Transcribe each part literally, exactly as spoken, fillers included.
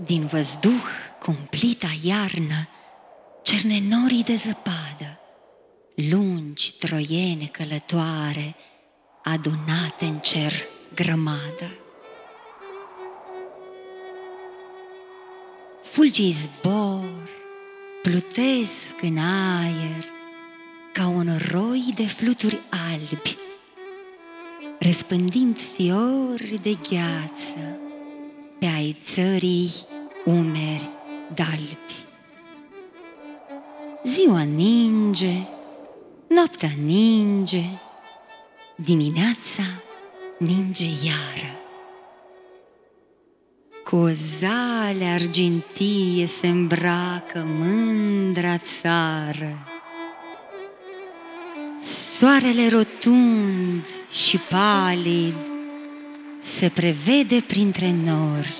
Din văzduh cumplita iarnă cerne norii de zăpadă, lungi troiene călătoare, adunate în cer grămadă. Fulgii zbor, plutesc în aer ca un roi de fluturi albi, răspândind fiori de gheață pe ai țării umeri d'albi. Ziua ninge, noaptea ninge, dimineața ninge iară. Cu o zale argintie se îmbracă mândra țară. Soarele rotund și palid se prevede printre nori,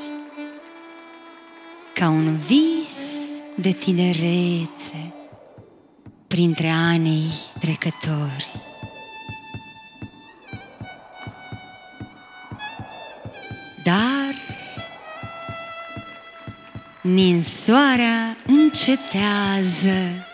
ca un vis de tinerețe printre anii trecători. Dar ninsoarea încetează,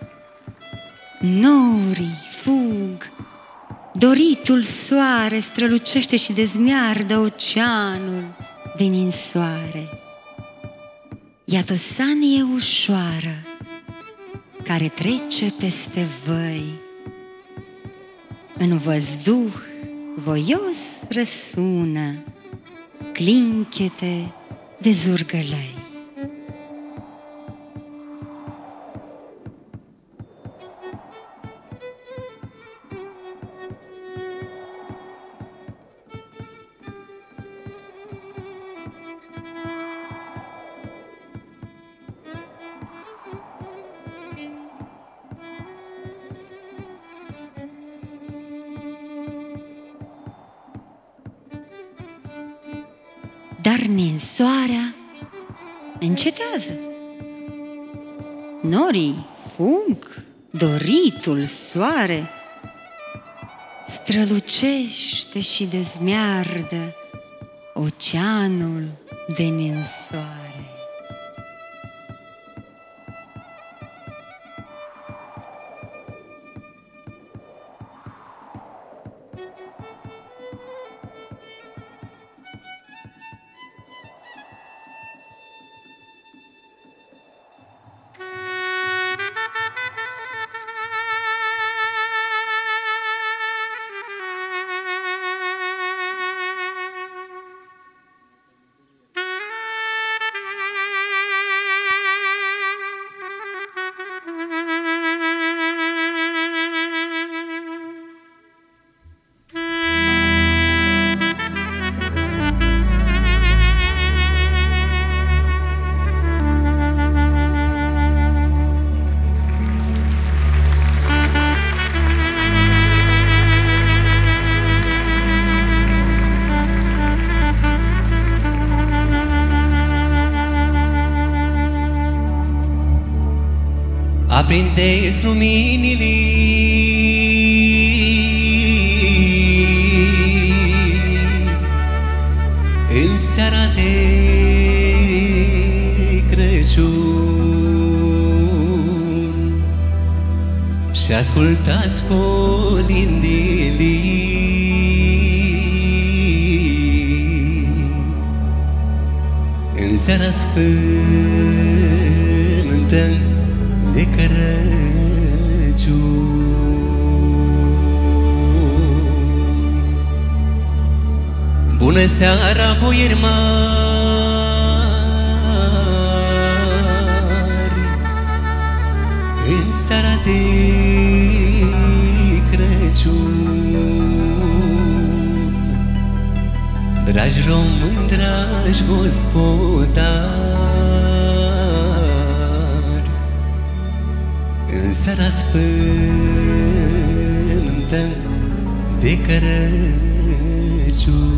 norii fug, doritul soare strălucește și dezmiardă oceanul de ninsoare. Iată o sanie ușoară care trece peste văi, în văzduh voios răsună clinchete de zurgălăi. Dar ninsoarea încetează. Norii fug, doritul soare strălucește și dezmiardă oceanul de ninsoare. Aprindeți luminile în seara de Crăciun și ascultați colindele în seara sfântă de Crăciun. Bună seara, boieri mari, în seara de Crăciun. Dragi români, dragi gospodari, în seara sfântă de Crăciun.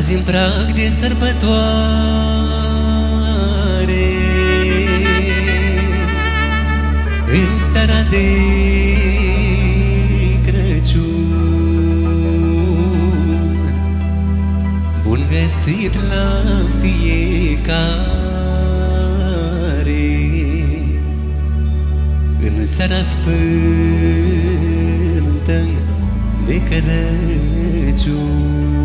Azi în prag de sărbătoare, în seara de Crăciun, bun găsit la fiecare, în seara sfântă de Crăciun.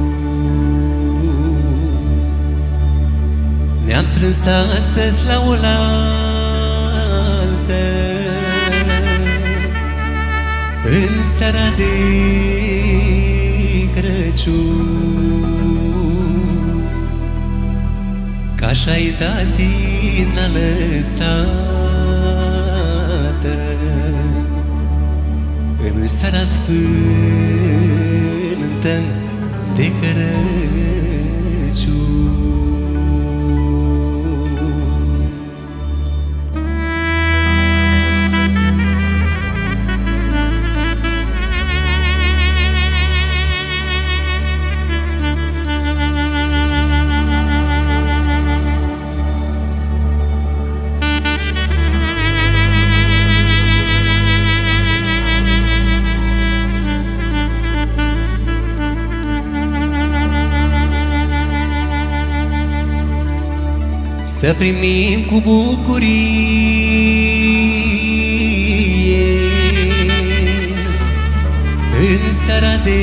Ne-am strâns astăzi la oaltă, în seara de Crăciun, că așa-i datina lăsată, în seara sfântă de Crăciun. Să primim cu bucurie în seara de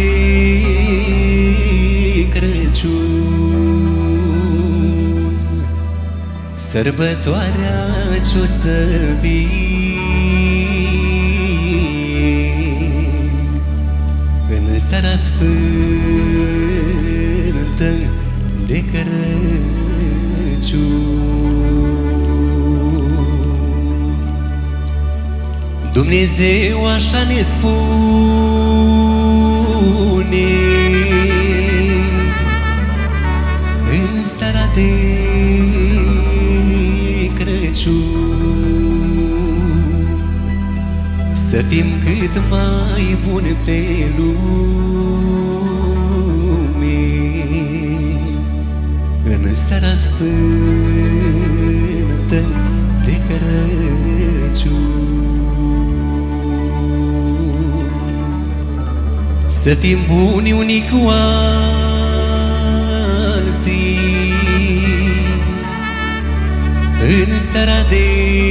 Crăciun sărbătoarea ce-o să vie, în seara sfântă de Crăciun. Dumnezeu așa ne spune în seara de Crăciun, să fim cât mai buni pe lume, în seara sfântă de Crăciun. Să fim buni unii cu alții în seara de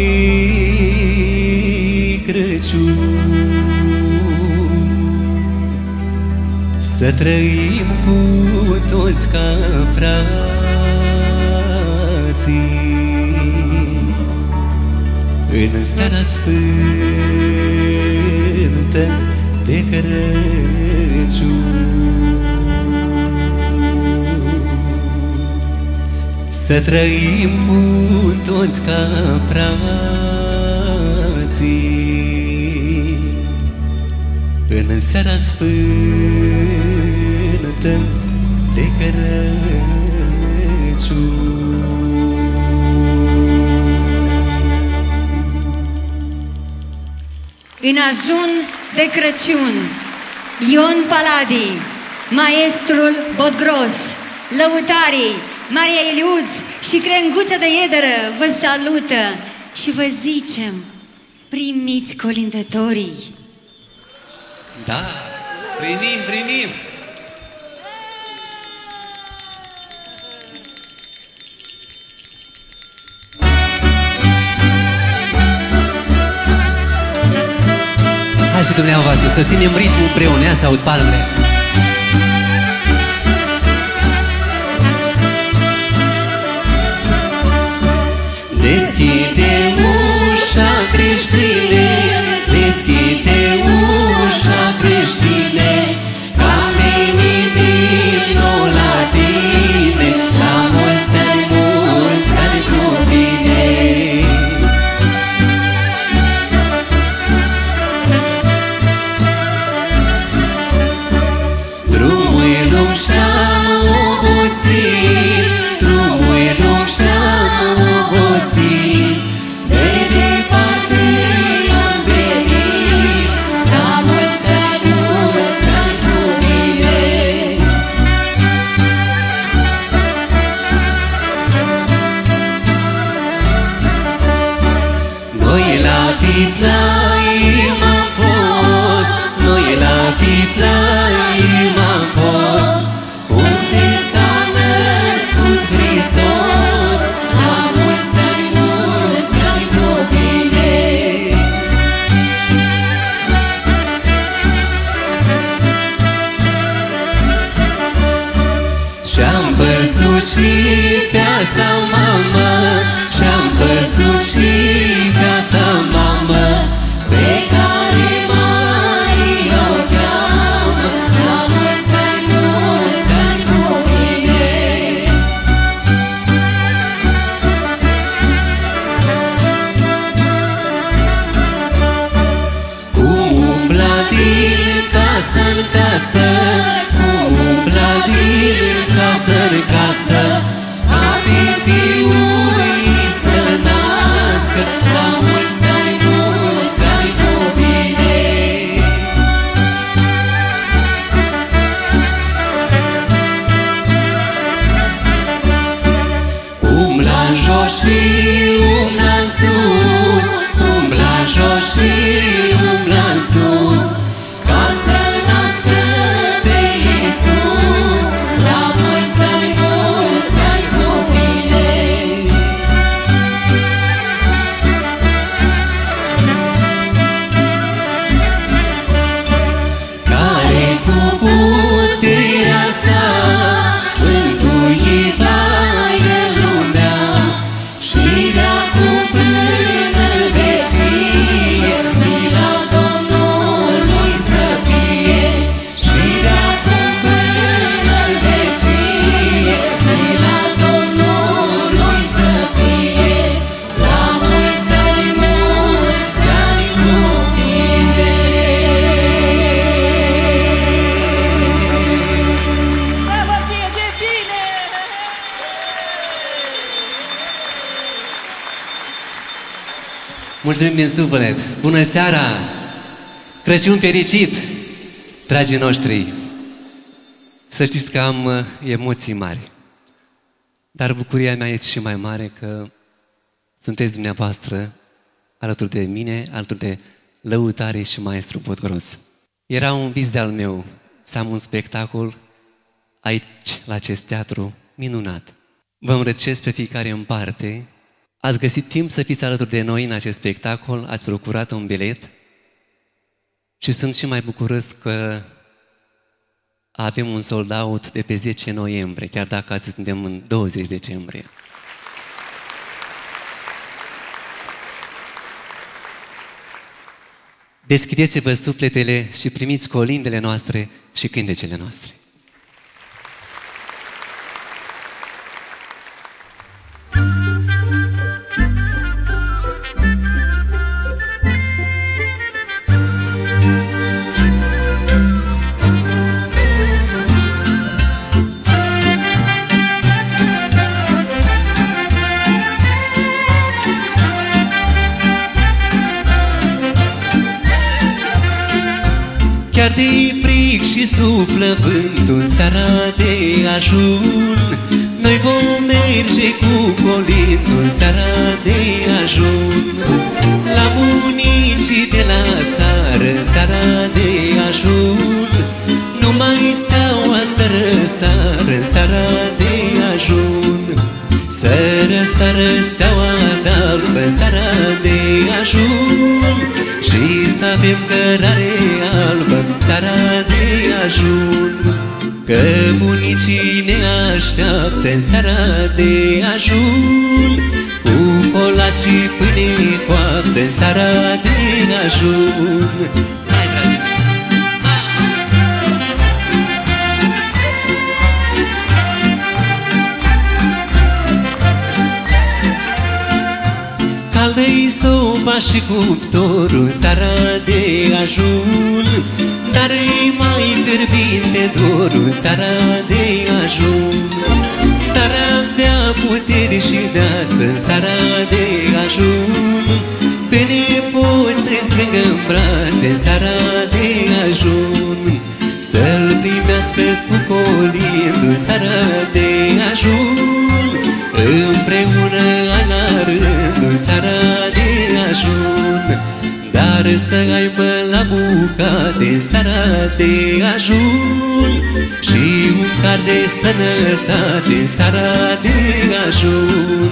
Crăciun, să trăim cu toți ca frații în seara sfântă de Crăciun. Să trăim cu toți ca frații în seara sfântă de Crăciun. În ajun de Crăciun, Ion Paladi, maestrul Bodgros, lăutarii Maria Iliuț și Crenguța de Iederă vă salută și vă zicem, primiți colindătorii. Da, primim, primim! Hai și dumneavoastră să ținem ritmul împreună, ia să aud palmele. Deschide ușa, creștine, deschide ușa, creștine, că am venit din nou la tine, la mulți ani, mulți ani cu bine. Drumul e lung și-am obosit, drumul e lung și-am obosit, Piplaim am fost, noi la Piplaim am fost, unde s-a născut Hristos, la mulți ani, mulți ani, copile. Și-am văzut și pe-asa mamă, și-am văzut și pe-asa mamă, pe care Maria o cheamă, la mulți ani, mulți ani, copile. Cum umbla din casă în casă, cum umbla din casă în casă, ca pe fiul ei să nască, la mulți ani, mulți ani, copile. Umbla în jos și umbla în sus, umbla în jos și umbla în sus, ca să-L nască pe Iisus, la mulți ani, mulți ani, copile. Care cu puterea sa mântuita El lumea, și de-acum până în vecie mila Domnului să fie, și de-acum până în vecie mila Domnului să fie, la mulți ani, mulți ani, copile. Bravo ție, de bine! Mulțumim din suflet! Bună seara! Crăciun fericit, dragii noștri! Să știți că am uh, emoții mari, dar bucuria mea este și mai mare că sunteți dumneavoastră alături de mine, alături de Lăutare și Maestru Podgros. Era un vis de-al meu să am un spectacol aici, la acest teatru minunat. Vă îmbrățișez pe fiecare în parte. Ați găsit timp să fiți alături de noi în acest spectacol, ați procurat un bilet și sunt și mai bucuros că avem un sold out de pe zece noiembrie, chiar dacă azi suntem în douăzeci decembrie. Deschideți-vă sufletele și primiți colindele noastre și cântecele noastre. Chiar de fric și suflă vântul în seara de ajun, noi vom merge cu colindul în seara de ajun. La bunicii de la țară în seara de ajun, nu mai steaua să răsară în seara de ajun. Să răsară steaua de-albă în seara de ajun, și să avem cărare albă în seara de ajun. Că bunicii ne așteaptă în seara de ajun, cu colacii pâine coaptă în seara de ajun. Hai, dragi! Caldă-i sopa și cuptorul în seara de ajun, dar e mai fierbinte dorul în seara de ajun. Dar avea putere și viață în seara de ajun, pe nepoți să-i strângă în brațe în seara de ajun. Să-l primească cu colindul în seara de ajun, împreună la rând în seara de ajun. Dar să aibă la bucate seara de ajun și un car de sănătate seara de ajun.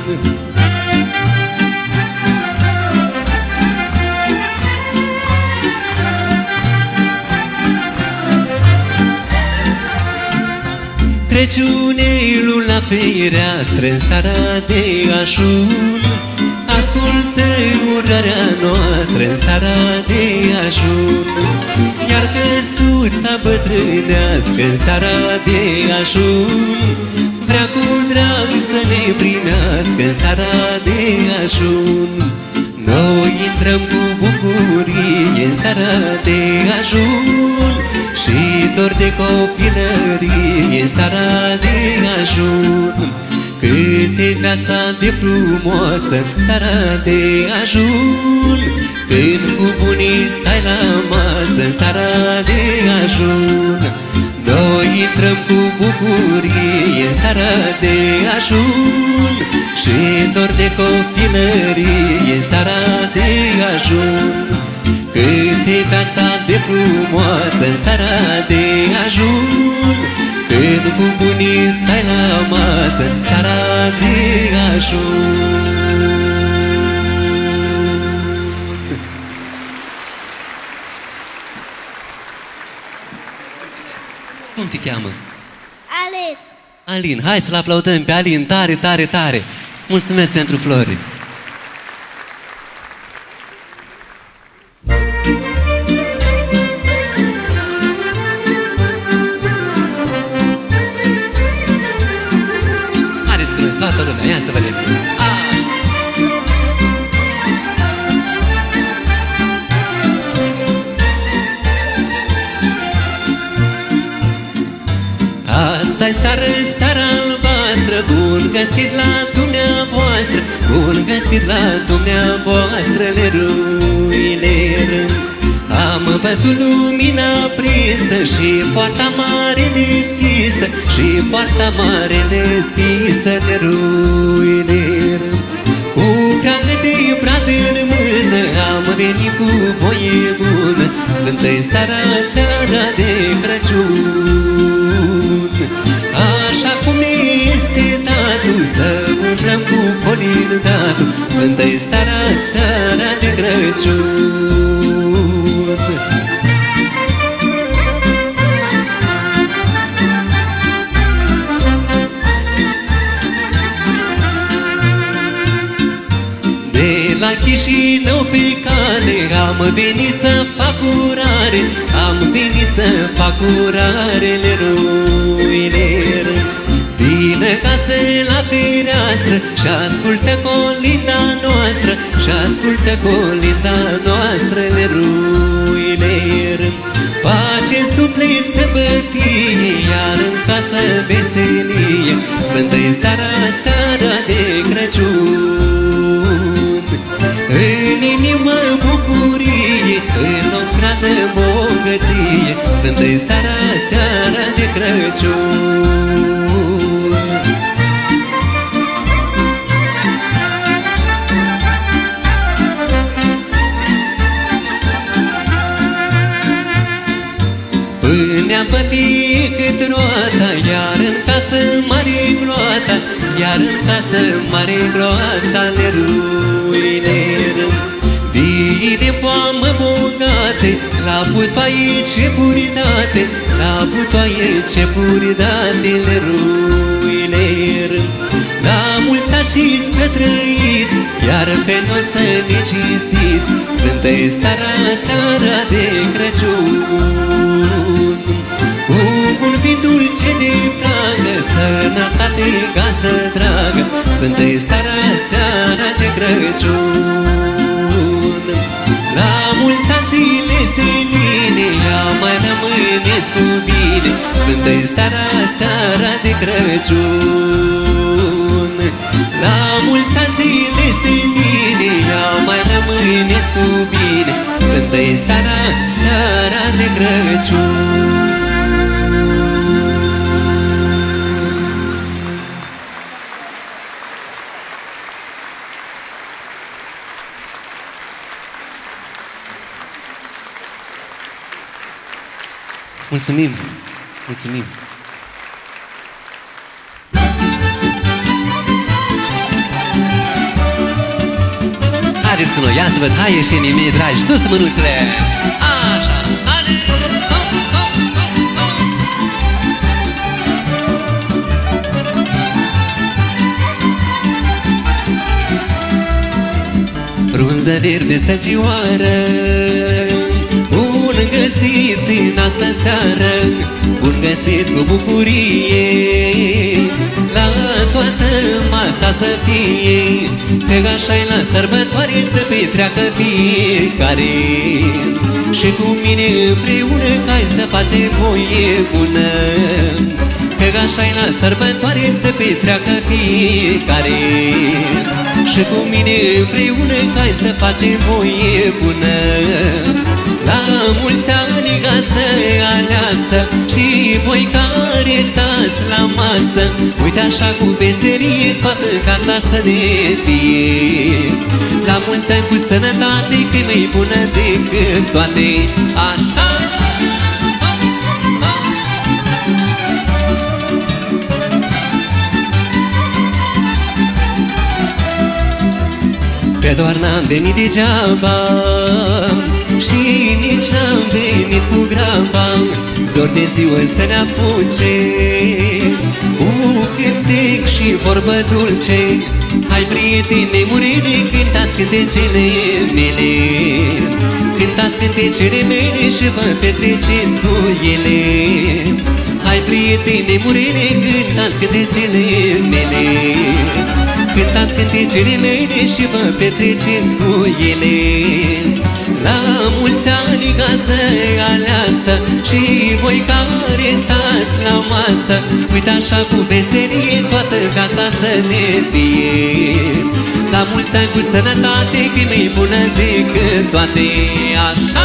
Crăciunelul la fereastră în seara de ajun, ascultă urarea noastră în seara de ajun. Iar căsuța bătrânească în seara de ajun vrea cu drag să ne primească în seara de ajun. Noi intrăm cu bucurie în seara de ajun și dor de copilărie în seara de ajun. Cât e viața de frumoasă seara de ajun, când cu bunii stai la masă în seara de ajun. Noi intrăm cu bucurie în seara de ajun și dor de copilărie în seara de ajun. Cât e viața de frumoasă în seara de ajun, când cu bunii stai la masă în seara de ajun. Cum te cheamă? Alin. Alin, hai să-l aplaudăm pe Alin tare, tare, tare. Mulțumesc pentru flori. Haideți cu noi, toată lumea, ia să vedem. Asta-i seară, seara albastră, bun găsit la dumneavoastră, bun găsit la dumneavoastră, leruile rând. Am văzut lumina prinsă și poarta mare deschisă, și poarta mare deschisă, leruile rând. Cu creangă de brad în mână am venit cu voie bună, sfântă-i seara, seara de Crăciun. Așa cum ne este datul să umblăm cu colindatul, sfântă-i seara, seara de Crăciun. De la Chișinău pe cale am venit să fac curare, am venit să fac curare, leruile rând. Vine casă la fereastră și ascultă colinda noastră, și ascultă colinda noastră, leruile rând. Pace în suflet să vă fie, iar în casă veselie, sfântă-i seara, seara de Crăciun. În inimă bucurie, în ocrană bogăție, sfântă-i seara, seara de Crăciun. Până-a bătie cât roata, iar în casă mare groata, iar în casă mare groata, leruile rând. Vii de poamă bogate, la putoaie ce puridate, la putoaie ce puridate, leruile rând. La mulți ani și să trăiți, iar pe noi să ne cinstiți, sfântă-i seara, seara de Crăciun. Cu un vin dulce de pragă, sănătate, gazdă dragă, sfântă-i seara, seara de Crăciun. La mulți ani zile senine, ia mai rămâneți cu bine, sfântă-i seara, seara de Crăciun. La mulți ani zile senine, ia mai rămâneți cu bine, sfântă-i seara, seara de Crăciun. Mulțumim! Mulțumim! Haideți cu noi, ia să văd, hai ieșenii mei dragi, sus mânuțele! Așa, ale! Hop, hop, hop, hop. Frunză verde săcioară, bun găsit în asta seară, bun găsit cu bucurie, la toată masa să fie, că așa-i la sărbătoare să petreacă fiecare. Și cu mine împreună hai să facem voie bună, că așa-i la sărbătoare să petreacă fiecare. Și cu mine împreună hai să facem voie bună, la mulți ani gazdă aleasă și voi care stați la masă, uite așa cu veselie toată cața să ne fie. La mulți ani cu sănătate, că e mai bună decât toate. Așa! Că doar n-am venit degeaba și nici n-am venit cu graba, zor de ziua să ne apuce cu cântec și vorbă dulce. Hai prieteni mei murene, cântați cântecele mele, cântați cântecele mele și vă petreceți cu ele. Hai prieteni mei murene, cântați cântecele mele, cântați cântecele mele și vă petreceți cu ele. La mulți ani gazdă aleasă și voi care stați la masă, uite așa cu veselie toată cața să ne fie. La mulți ani cu sănătate, că e mai bună decât toate. Așa!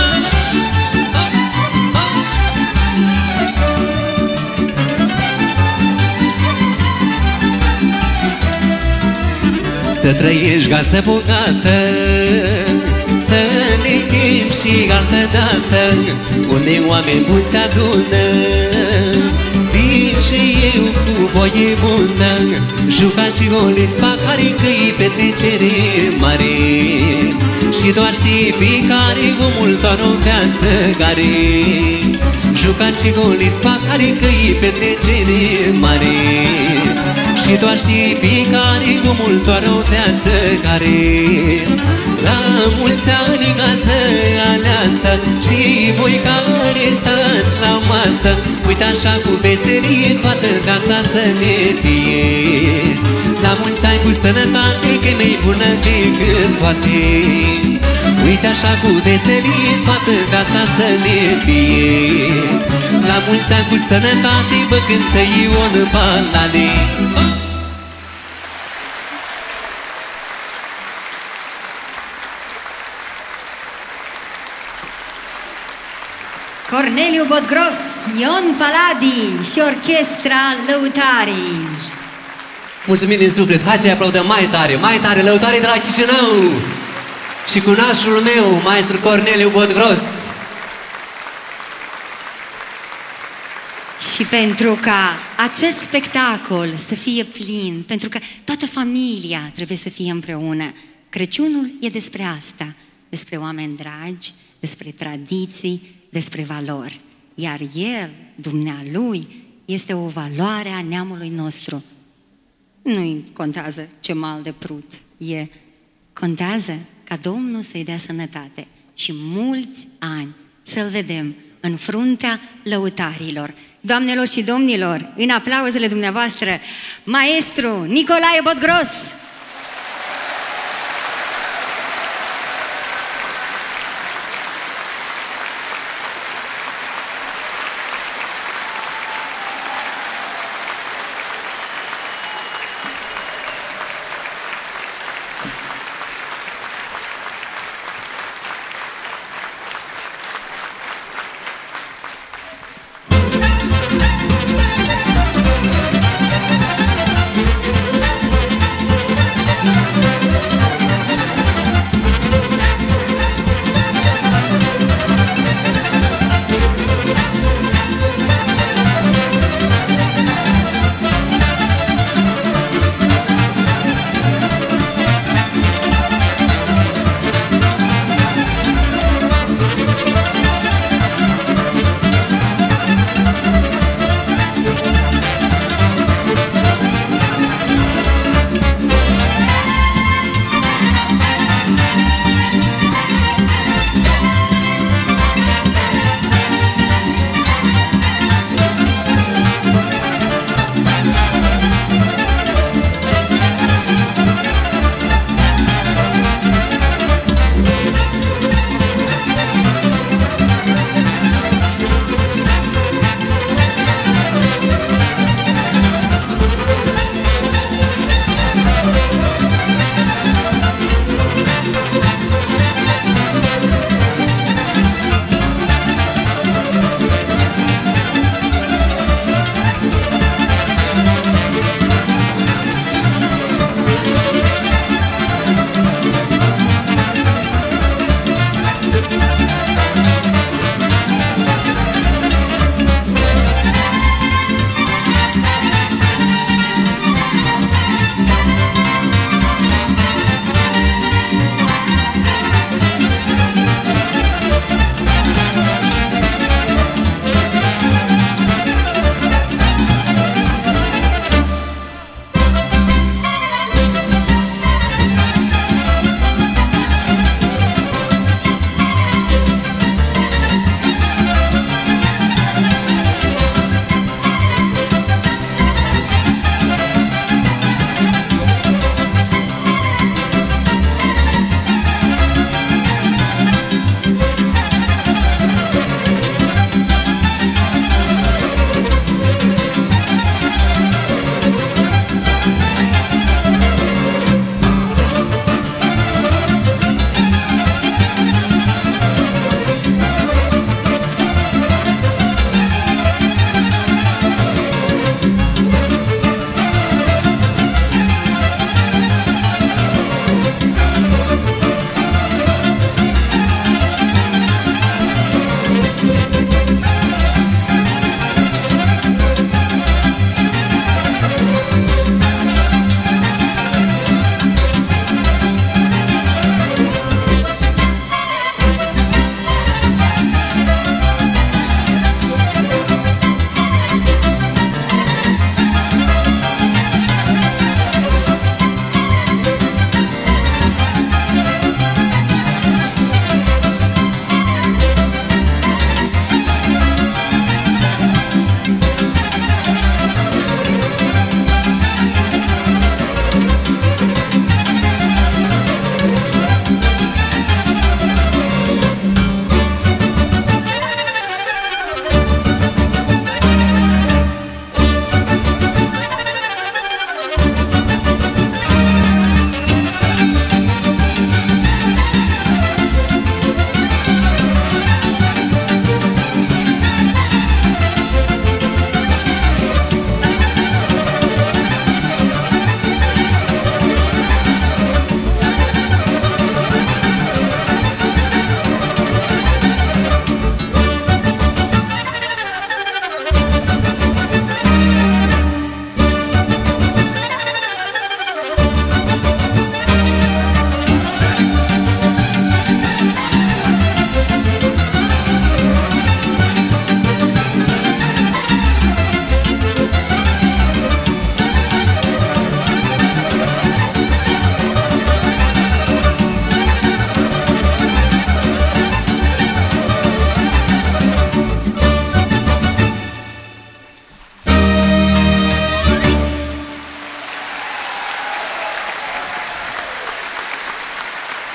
Să trăiești gazdă bogată, să ne chem și altă dată, unde oameni buni se adună. Vin și eu cu voie bună, jucați și goliți pahari, că-i petrecere mare. Și doar știi fiecare omul doar o viață care, jucați și goliți pahari, că-i petrecere mare. Și doar știi fiecare omul doar o viață care, la mulți ani gazdă aleasă și voi care stați la masă, uite așa cu veselie toată viața să ne fie. La mulți ani cu sănătate, că e mai bună decât toate. Uite așa cu veselie toată viața să ne fie. La mulți ani cu sănătate, vă cântă Ion Palade. Corneliu Bodgros, Ion Paladi și orchestra Lăutarii. Mulțumim din suflet, hai să-i aplaudăm mai tare, mai tare, Lăutarii de la Chișinău. Și cu nașul meu, maestru Corneliu Bodgros. Și pentru ca acest spectacol să fie plin, pentru că toată familia trebuie să fie împreună, Crăciunul e despre asta, despre oameni dragi, despre tradiții, despre valori. Iar El, dumnealui, este o valoare a neamului nostru. Nu-i contează ce mal de prut e, contează ca Domnul să-i dea sănătate și mulți ani să-L vedem în fruntea lăutarilor. Doamnelor și domnilor, în aplauzele dumneavoastră, maestru Nicolae Bodgros!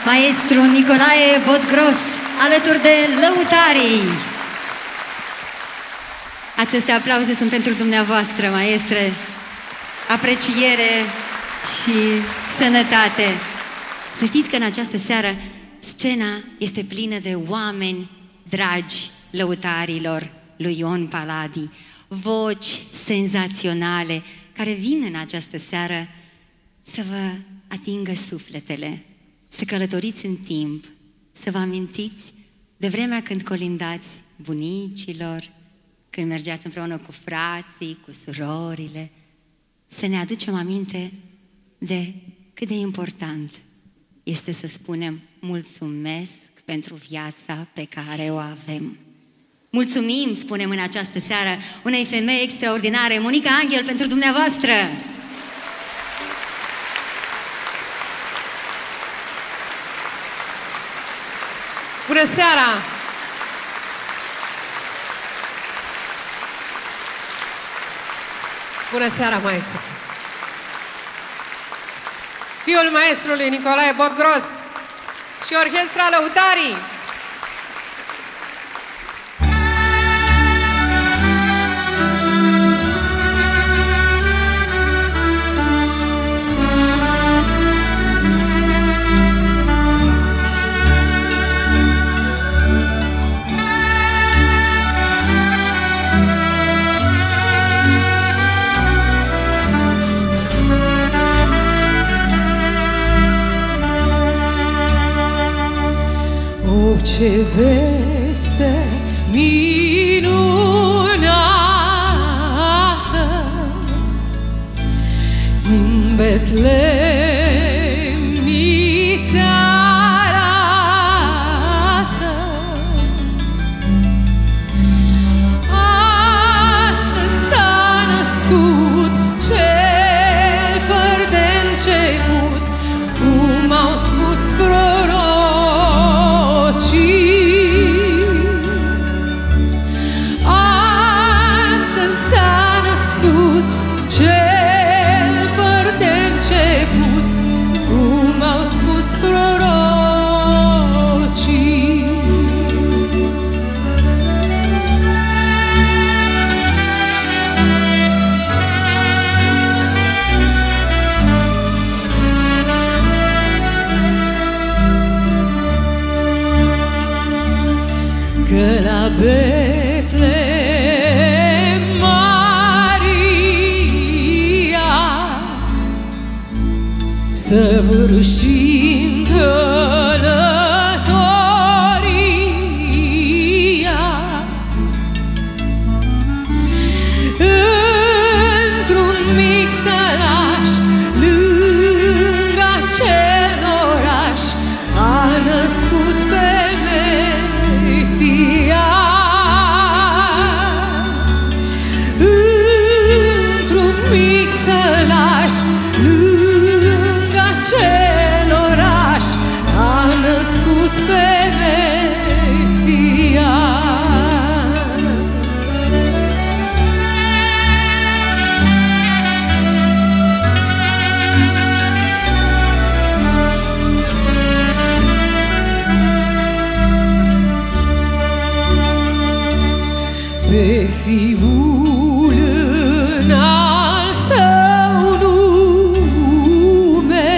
maestru Nicolae Bodgros, alături de lăutarii. Aceste aplauze sunt pentru dumneavoastră, maestre. Apreciere și sănătate. Să știți că în această seară scena este plină de oameni dragi lăutarilor lui Ion Paladi, voci senzaționale care vin în această seară să vă atingă sufletele, să călătoriți în timp, să vă amintiți de vremea când colindați bunicilor, când mergeați împreună cu frații, cu surorile, să ne aducem aminte de cât de important este să spunem mulțumesc pentru viața pe care o avem. Mulțumim, spunem în această seară, unei femei extraordinare, Monica Angel, pentru dumneavoastră. Bună seara! Bună seara, maestru! Fiul maestrului Nicolae Bodgros și orchestra Lăutarii. Ce veste minunată din Betlehem ni se arată. Astăzi s-a născut cel fără de început, cum au spus prorocii. Betlehem Maria săvârșind călătoria într-un mic sălaș lângă acel oraș a născut pe Mesia. Pe Fiul în al Său nume,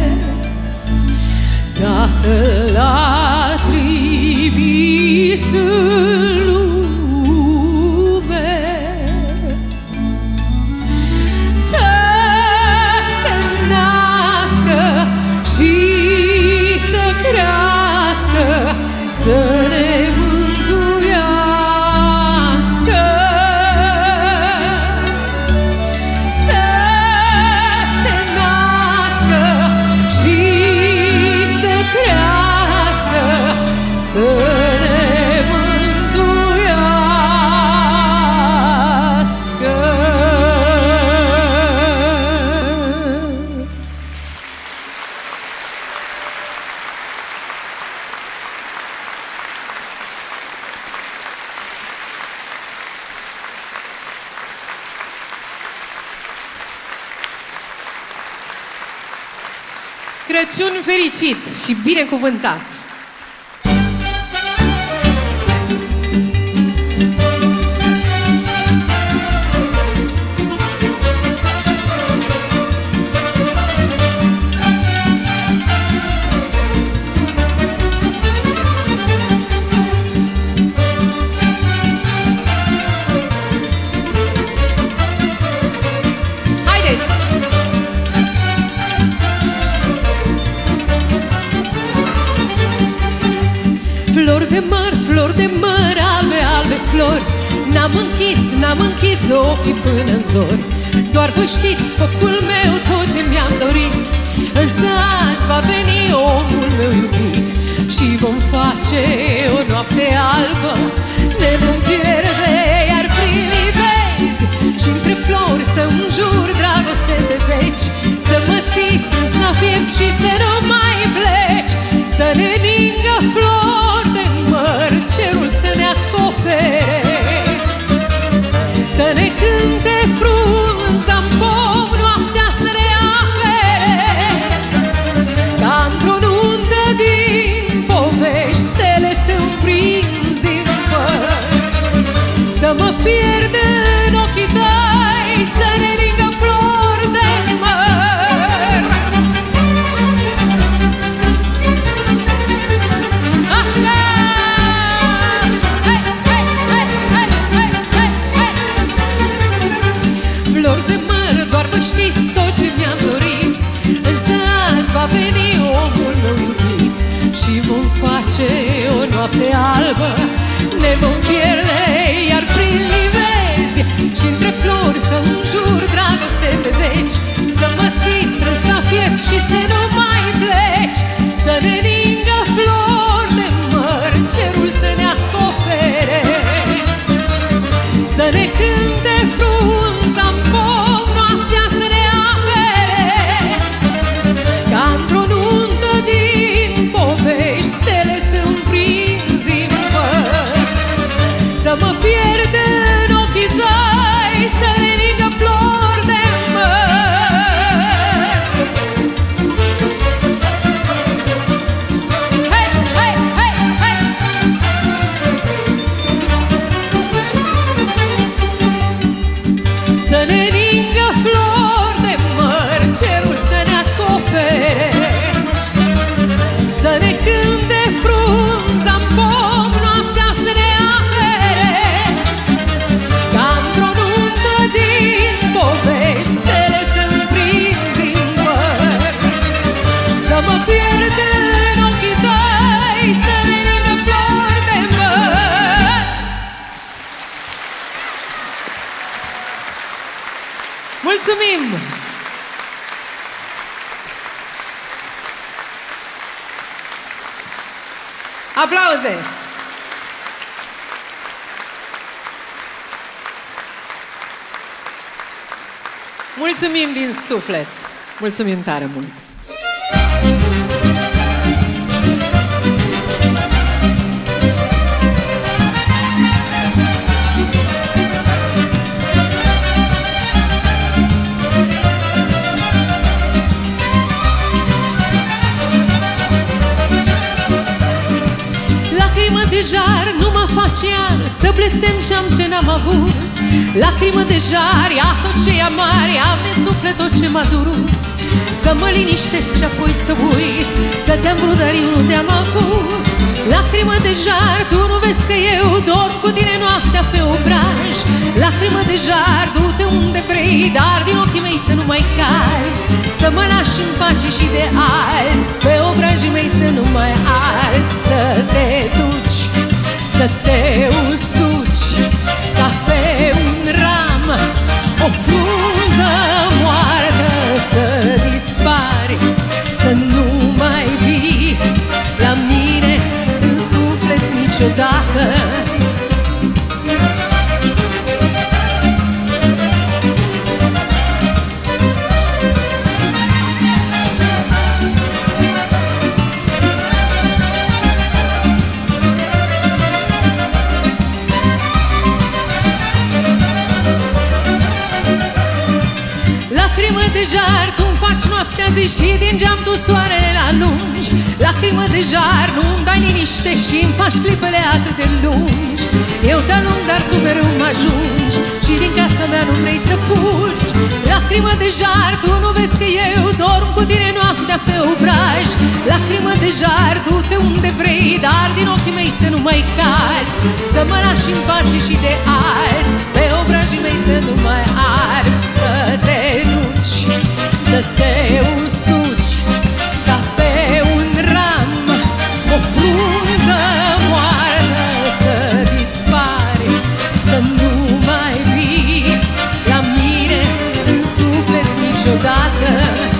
Tatăl l-a trimis în lume, să se nască și să crească, să ne mântuiască. Crăciun fericit și binecuvântat! Flori de măr, flori de măr, albe, albe flori. N-am închis, n-am închis ochii până în zori. Doar voi știți, focul meu, tot ce mi-am dorit. Însă azi va veni omul meu iubit și vom face o noapte albă. Ne vom pierde iar prin livezi și între flori să înjur dragoste de veci. Să mă ții strâns la piept și să nu mai pleci. Să ne ningă flori de măr, cerul să ne acopere. Să ne cânte frunza-n pom, noaptea să ne apere. Ca într-o nuntă din povești, stele să-mi prinzi în păr. Să mă pierd în ochii tăi, să ne ningă flori de măr. Așa! Hei, hei, hei, hei, hei, hei, hei. Flori de măr, doar vă știți tot ce mi-am dorit. Însă azi va veni omul meu iubit și vom face o noapte albă. Ne vom pierde iar prin livezi și între flori să înjur dragoste pe veci. Să mă ții strâns la piept și să nu mai pleci. Să ne ningă flori de măr, cerul să ne acopere. Să ne cânte frunza-n pom, noaptea să ne apere. Ca într-o nuntă din povești, stele să-mi prinzi în păr. Să mă pierd în ochii tăi, să ne ningă flori de măr. Hei, hei, hei, hei. Să ne ningă flori de măr, cerul să ne acopere. Să ne cânte frunza-n pom, noaptea să ne apere. Ca într-o nuntă din povești, stele să-mi prinzi în păr. Să mă pierd în ochii tăi, să ne ningă flori de măr. Mulțumim! Aplauze! Mulțumim din suflet! Mulțumim tare mult! Lacrimă de jar nu mă face iar să blestem ce-am ce n-am avut. Lacrimă de jar, ia tot ce-i amar, ia din suflet tot ce m-a durut. Să mă liniștesc și apoi să uit că te-am vrut, dar eu nu te-am avut. Lacrimă de jar, tu nu vezi că eu dorm cu tine noaptea pe obraj. Lacrimă de jar, du-te unde vrei, dar din ochii mei să nu mai cazi. Să mă lași în pace și de azi, pe obrajii mei să nu mai arzi. Să te duci, să te usuci, ca pe un ram, o frunză moartă, să dispari, să nu mai vii la mine în suflet niciodată. Lacrimă de jar, tu faci noaptea zi și din geam tu soarele alungi. Lacrimă de jar, nu-mi dai liniște și îmi faci clipele atât de lungi. Eu te alung, dar tu mereu mă ajungi și din casa mea nu vrei să fugi. Lacrimă de jar, tu nu vezi că eu dorm cu tine noaptea pe obraj. Lacrimă de jar, du-te unde vrei, dar din ochii mei să nu mai cazi. Să mă lași în pace și de azi, pe obrajii mei să nu mai arzi. Să te duci, să te usuci ca pe un ram, o frunză moartă să dispare, să nu mai vii la mine în suflet niciodată.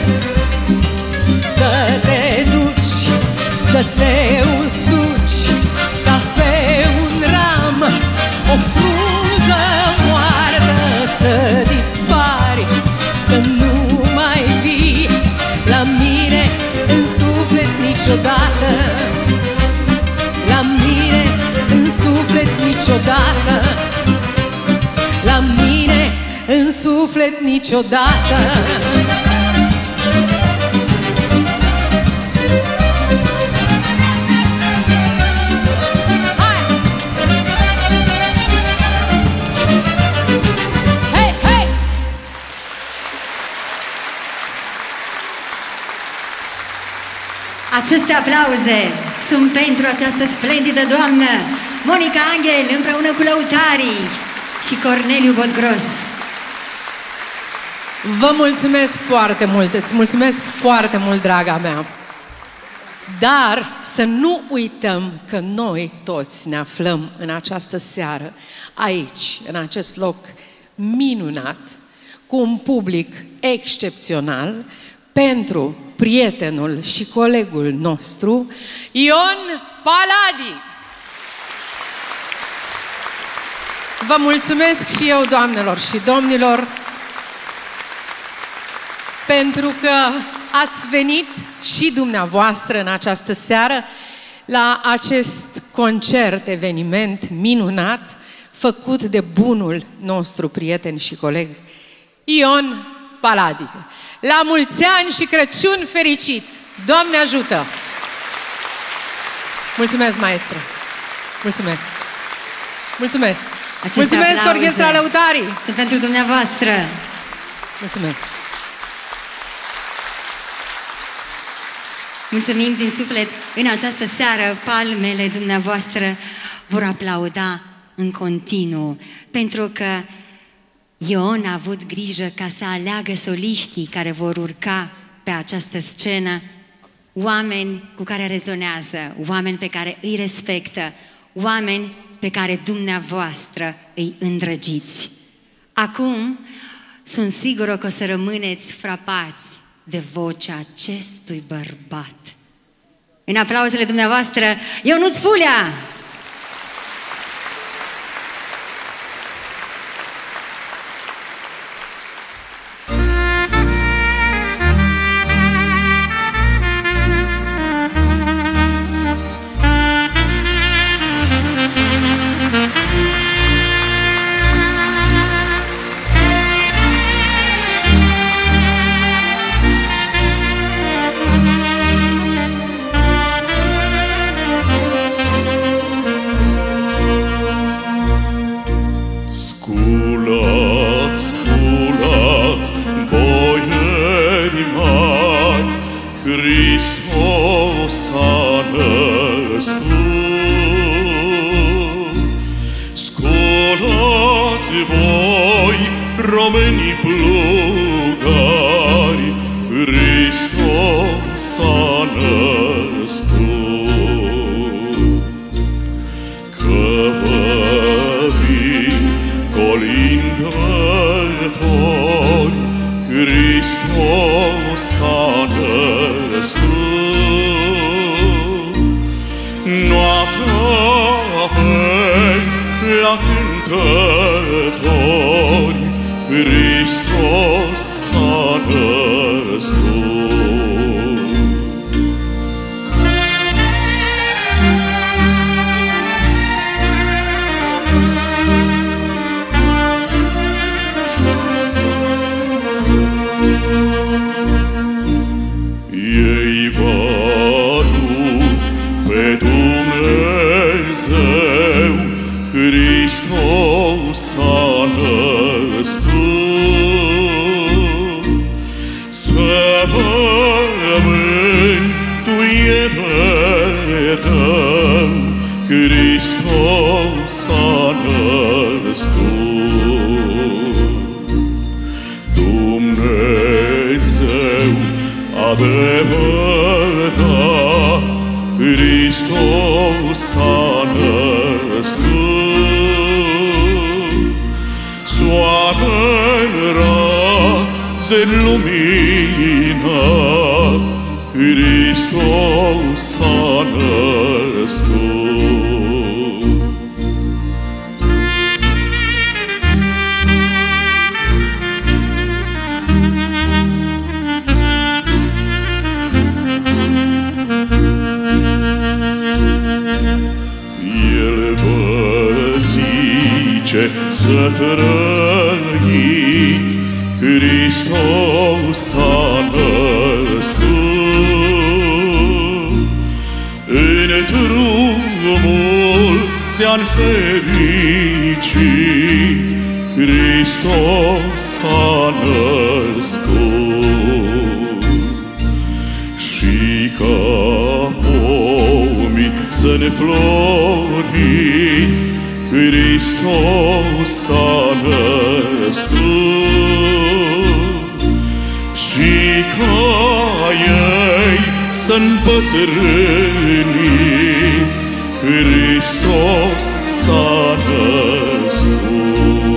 Să te duci, să te usuci ca pe un ram, o frunză moartă să dispare, să nu mai vii la mine în suflet niciodată. La mine în suflet niciodată. La mine în suflet niciodată. Aceste aplauze sunt pentru această splendidă doamnă, Monica Anghel, împreună cu lăutarii și Corneliu Bodgros. Vă mulțumesc foarte mult, îți mulțumesc foarte mult, draga mea. Dar să nu uităm că noi toți ne aflăm în această seară, aici, în acest loc minunat, cu un public excepțional, pentru prietenul și colegul nostru, Ion Paladi. Vă mulțumesc și eu, doamnelor și domnilor, pentru că ați venit și dumneavoastră în această seară la acest concert, eveniment minunat, făcut de bunul nostru prieten și coleg, Ion Paladi. La mulți ani și Crăciun fericit! Doamne ajută! Mulțumesc, maestră! Mulțumesc! Mulțumesc! Aceste Mulțumesc, aplauze Orchestra Lăutarii! sunt pentru dumneavoastră. Mulțumesc! Mulțumim din suflet. În această seară, palmele dumneavoastră vor aplauda în continuu, pentru că Ion a avut grijă ca să aleagă soliștii care vor urca pe această scenă, oameni cu care rezonează, oameni pe care îi respectă, oameni pe care dumneavoastră îi îndrăgiți. Acum, sunt sigură că o să rămâneți frapați de vocea acestui bărbat. În aplauzele dumneavoastră, Ionuț Fulea! Dumnezeu Hristos s-a născut, să mântuiere dăm, Hristos s-a născut. Dumnezeu adevărat, Hristos s-a născut. Soară-n raze lumina, Hristos s-a născut. El vă zice să trăiți, Hristos s-a născut. În drumul ți-an fericiți, Hristos s-a născut. Și ca pomii să ne floriți, Hristos s-a născut. Și ca ei să-nbătrâniți, Hristos s-a născut.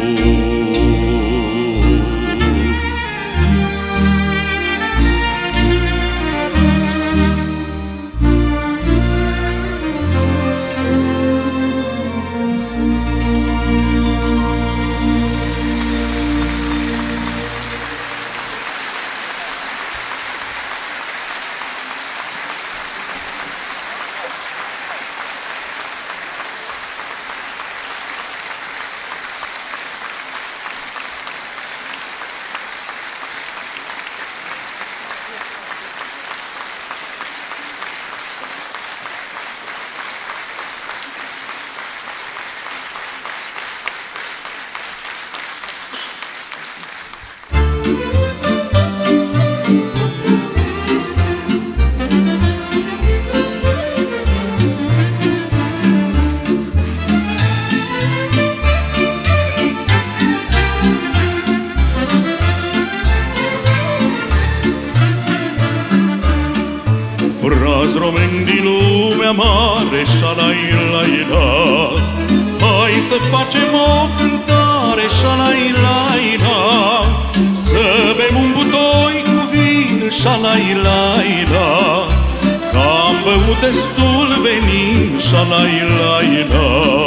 Frați români din lumea mare, șalai-lai-la, hai să facem o cântare, șalai-lai-la, să bem un butoi cu vin, șalai-lai-la, că am băut destul venin, șalai-lai-la.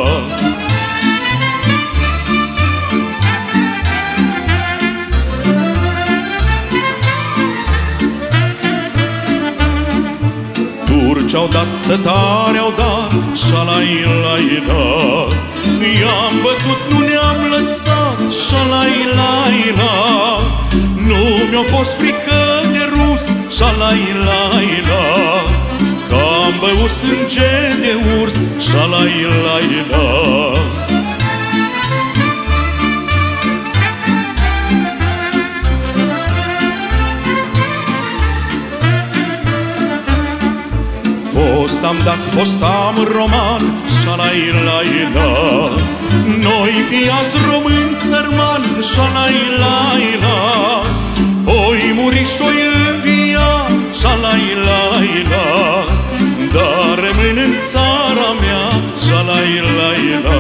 Ce-au dat, tătare-au dat, șalai-lai-la, i-am bătut, nu ne-am lăsat, șalai-lai-la, nu mi-a fost frică de rus, șalai-lai-la, că am băut sânge de urs, șalai-lai-la. Fost am dat, fost am roman, șalai-lai-la, noi fiați români sărmani, șalai-lai-la, oi muri și-oi învia, șalai-lai-la, dar rămân în țara mea, șalai-lai-la.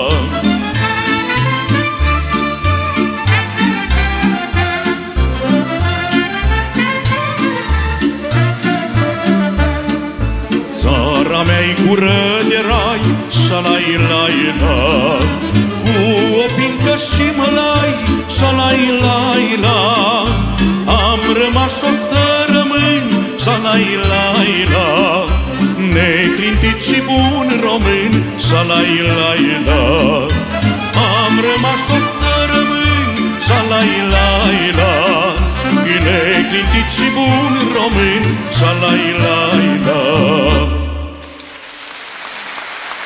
Țara mea-i gură de rai, șalai-lai-la, cu o pincă și mălai, șalai-lai-la, am rămas și-o să rămân, șalai-lai-la, neclintit și bun român, șalai-lai-la, am rămas și-o să rămân, șalai-lai-la, neclintit și bun român, șalai-lai-la.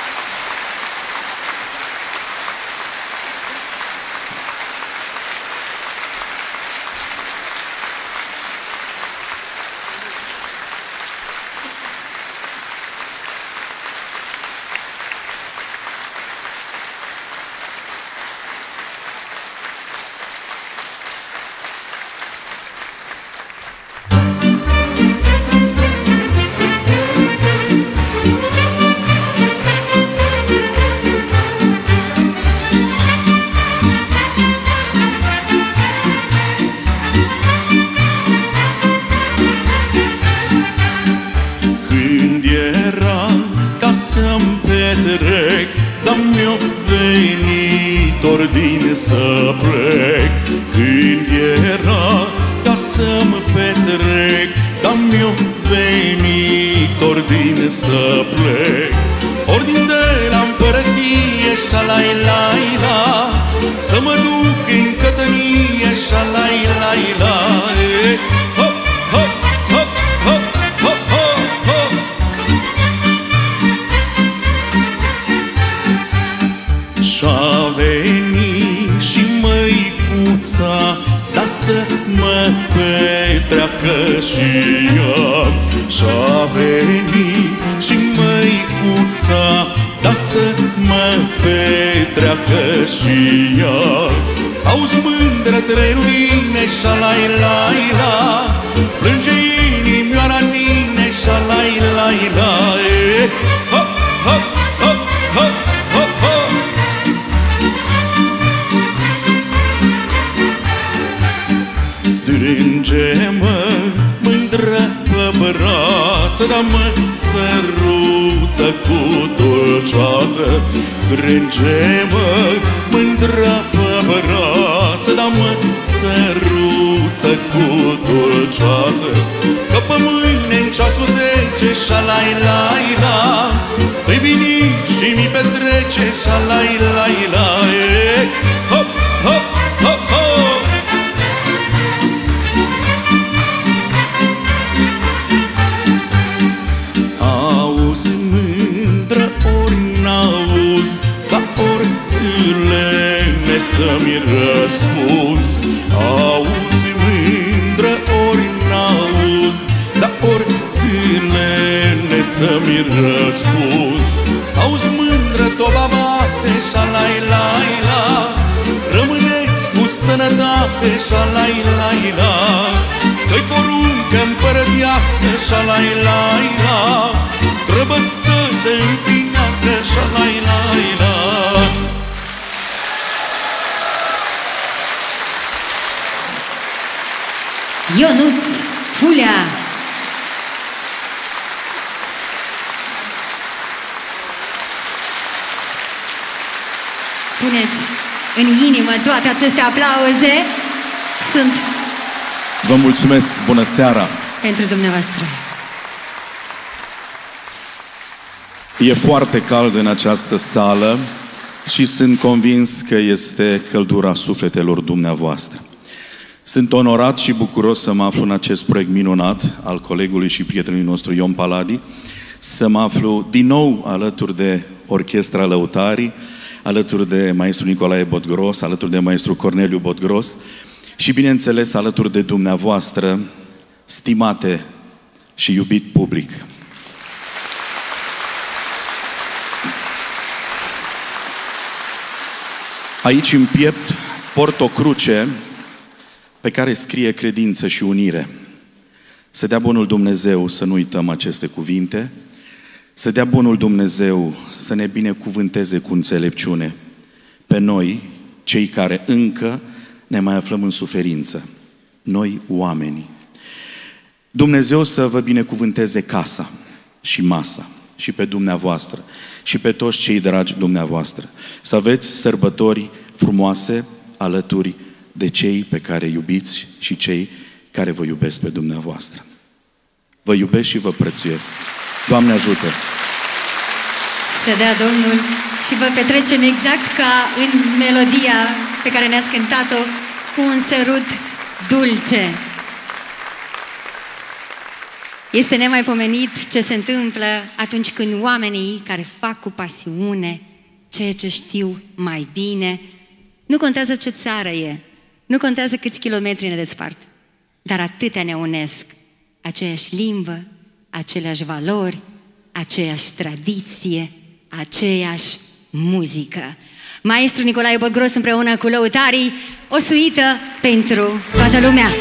petrec, dar mi-o venit ordine să plec. Când era ca să-mi petrec, dar mi-o venit ordine să plec. Ordin de la împărăție, șalai-lai-la, să mă duc în cătănie, șalai-lai-la. Hop, hop, hop, hop, hop, hop, hop. Și-a venit și măicuța, da să mă petreacă și ea. Și-a venit și măicuța, da să mă petreacă și ea. Auzi mândră trenuline, șalai-lai-la, plânge inimioara nine, șalai-lai-la. Hop, hop, hop, hop, hop, hop. Strânge-mă, mândră pe brață, dar mă sărută cu dulceață. Strânge-mă, mândră pe brață, dar mă sărută cu dulceață. Că pe mâine în ceasul zece, șalai-lai-la, îi vini și mi petrece, șalai-lai-la. Hop, hop, hop, hop. Auzi mândră ori n-auzi, dar ori țâlene să-mi răspunzi. Auzi mândră ori n-auzi, dar ori țâlene să-mi răspunzi. Auzi mândră toba bate, șalai-lai-la, rămâneți cu sănătate, șalai-lai-la. Că-i poruncă împărătească, șalai-lai-la, trebuie să se împlinească, șalai-lai-la. Ionuț Fulea. Puneți în inimă toate aceste aplauze. Sunt Vă mulțumesc, bună seara! pentru dumneavoastră. E foarte cald în această sală și sunt convins că este căldura sufletelor dumneavoastră. Sunt onorat și bucuros să mă aflu în acest proiect minunat al colegului și prietenului nostru Ion Paladi, să mă aflu din nou alături de Orchestra Lăutarii, alături de maestru Nicolae Botgros, alături de maestru Corneliu Botgros și, bineînțeles, alături de dumneavoastră, stimate și iubit public. Aici, în piept, port o cruce pe care scrie credință și unire. Să dea bunul Dumnezeu să nu uităm aceste cuvinte, să dea bunul Dumnezeu să ne binecuvânteze cu înțelepciune pe noi, cei care încă ne mai aflăm în suferință, noi oamenii. Dumnezeu să vă binecuvânteze casa și masa și pe dumneavoastră și pe toți cei dragi dumneavoastră. Să aveți sărbători frumoase alături de cei pe care iubiți și cei care vă iubesc pe dumneavoastră. Vă iubesc și vă prețuiesc. Doamne ajută! Să dea Domnul și vă petrecem exact ca în melodia pe care ne-ați cântat-o, cu un sărut dulce. Este nemaipomenit ce se întâmplă atunci când oamenii care fac cu pasiune ceea ce știu mai bine, nu contează ce țară e, nu contează câți kilometri ne despart, dar atâtea ne unesc, aceeași limbă, aceleași valori, aceeași tradiție, aceeași muzică. Maestru Nicolae Botgros împreună cu Lăutarii, o suită pentru toată lumea.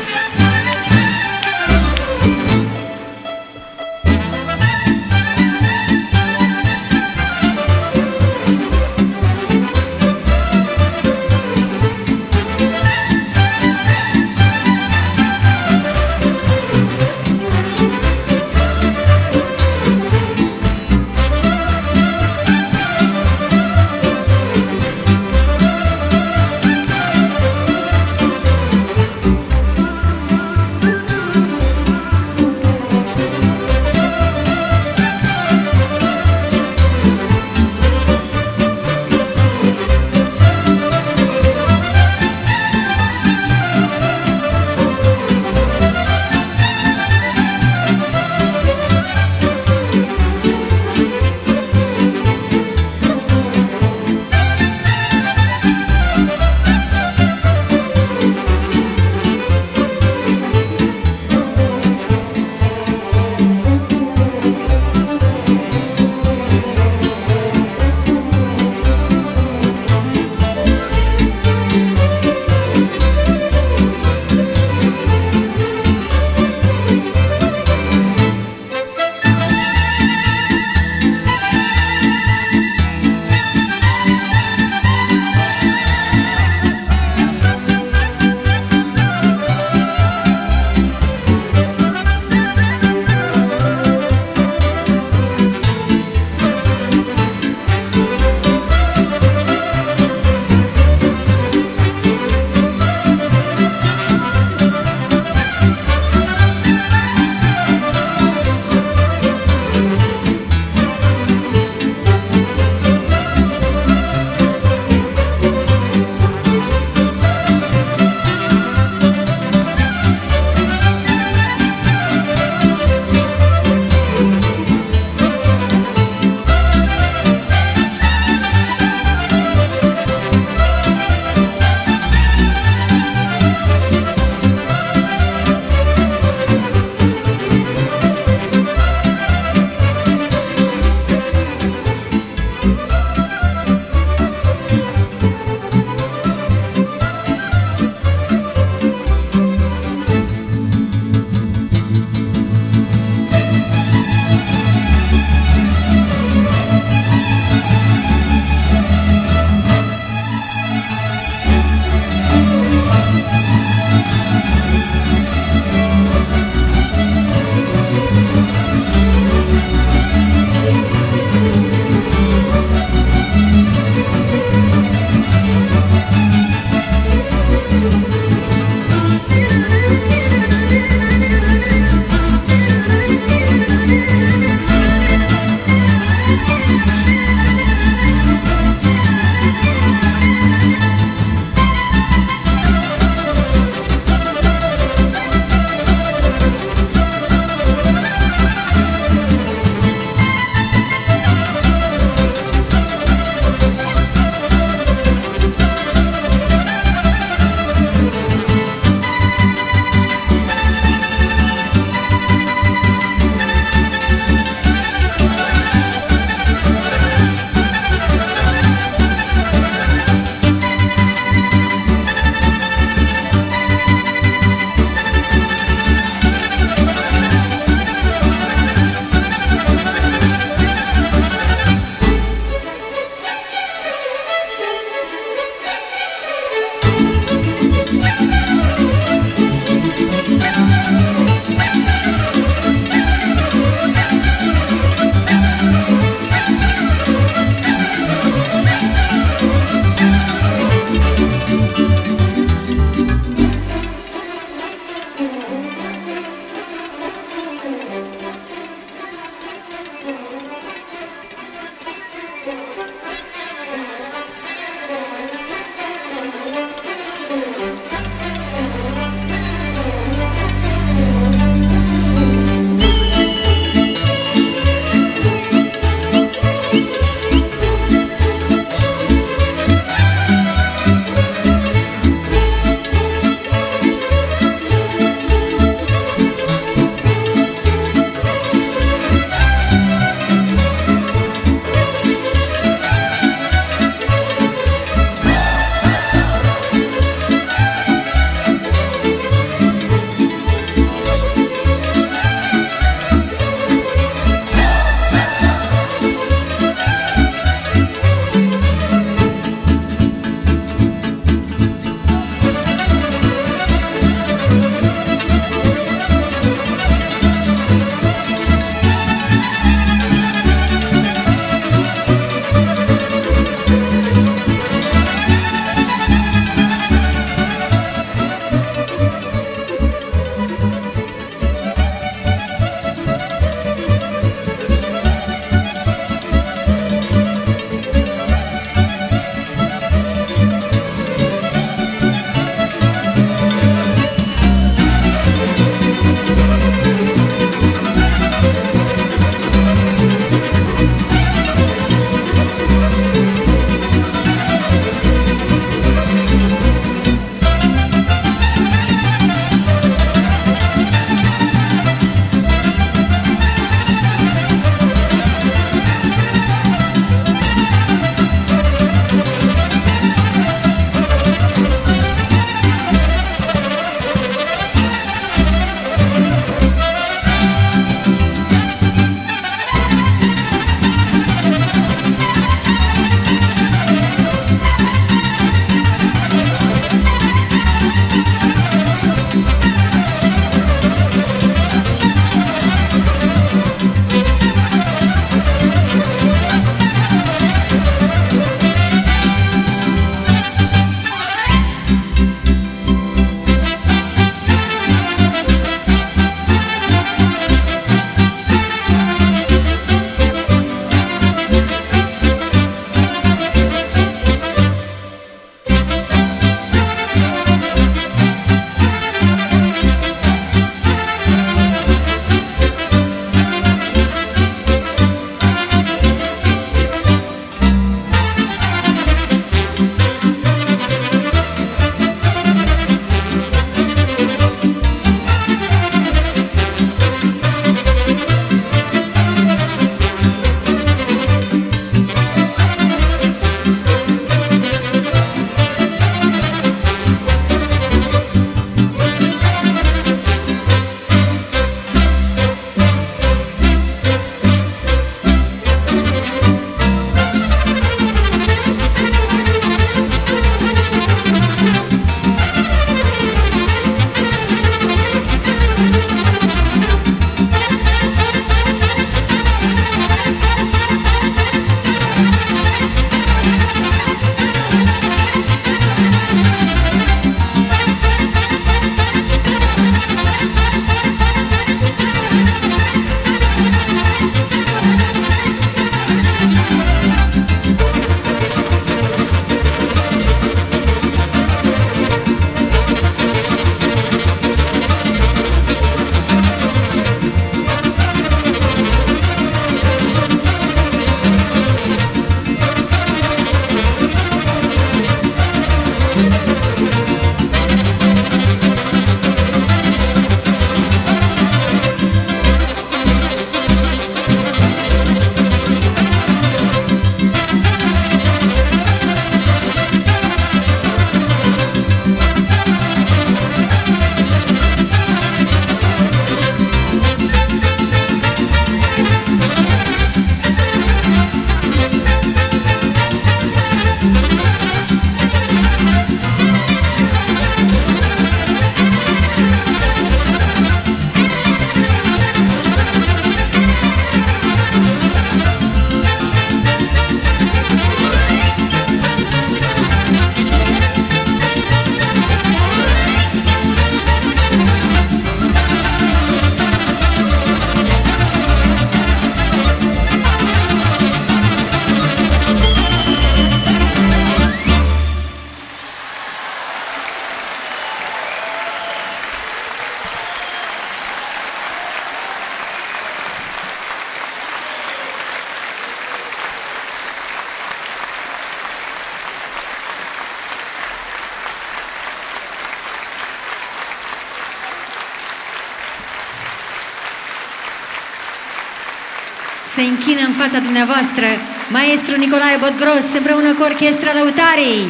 se închină în fața dumneavoastră maestru Nicolae Botgros împreună cu orchestra Lăutarii.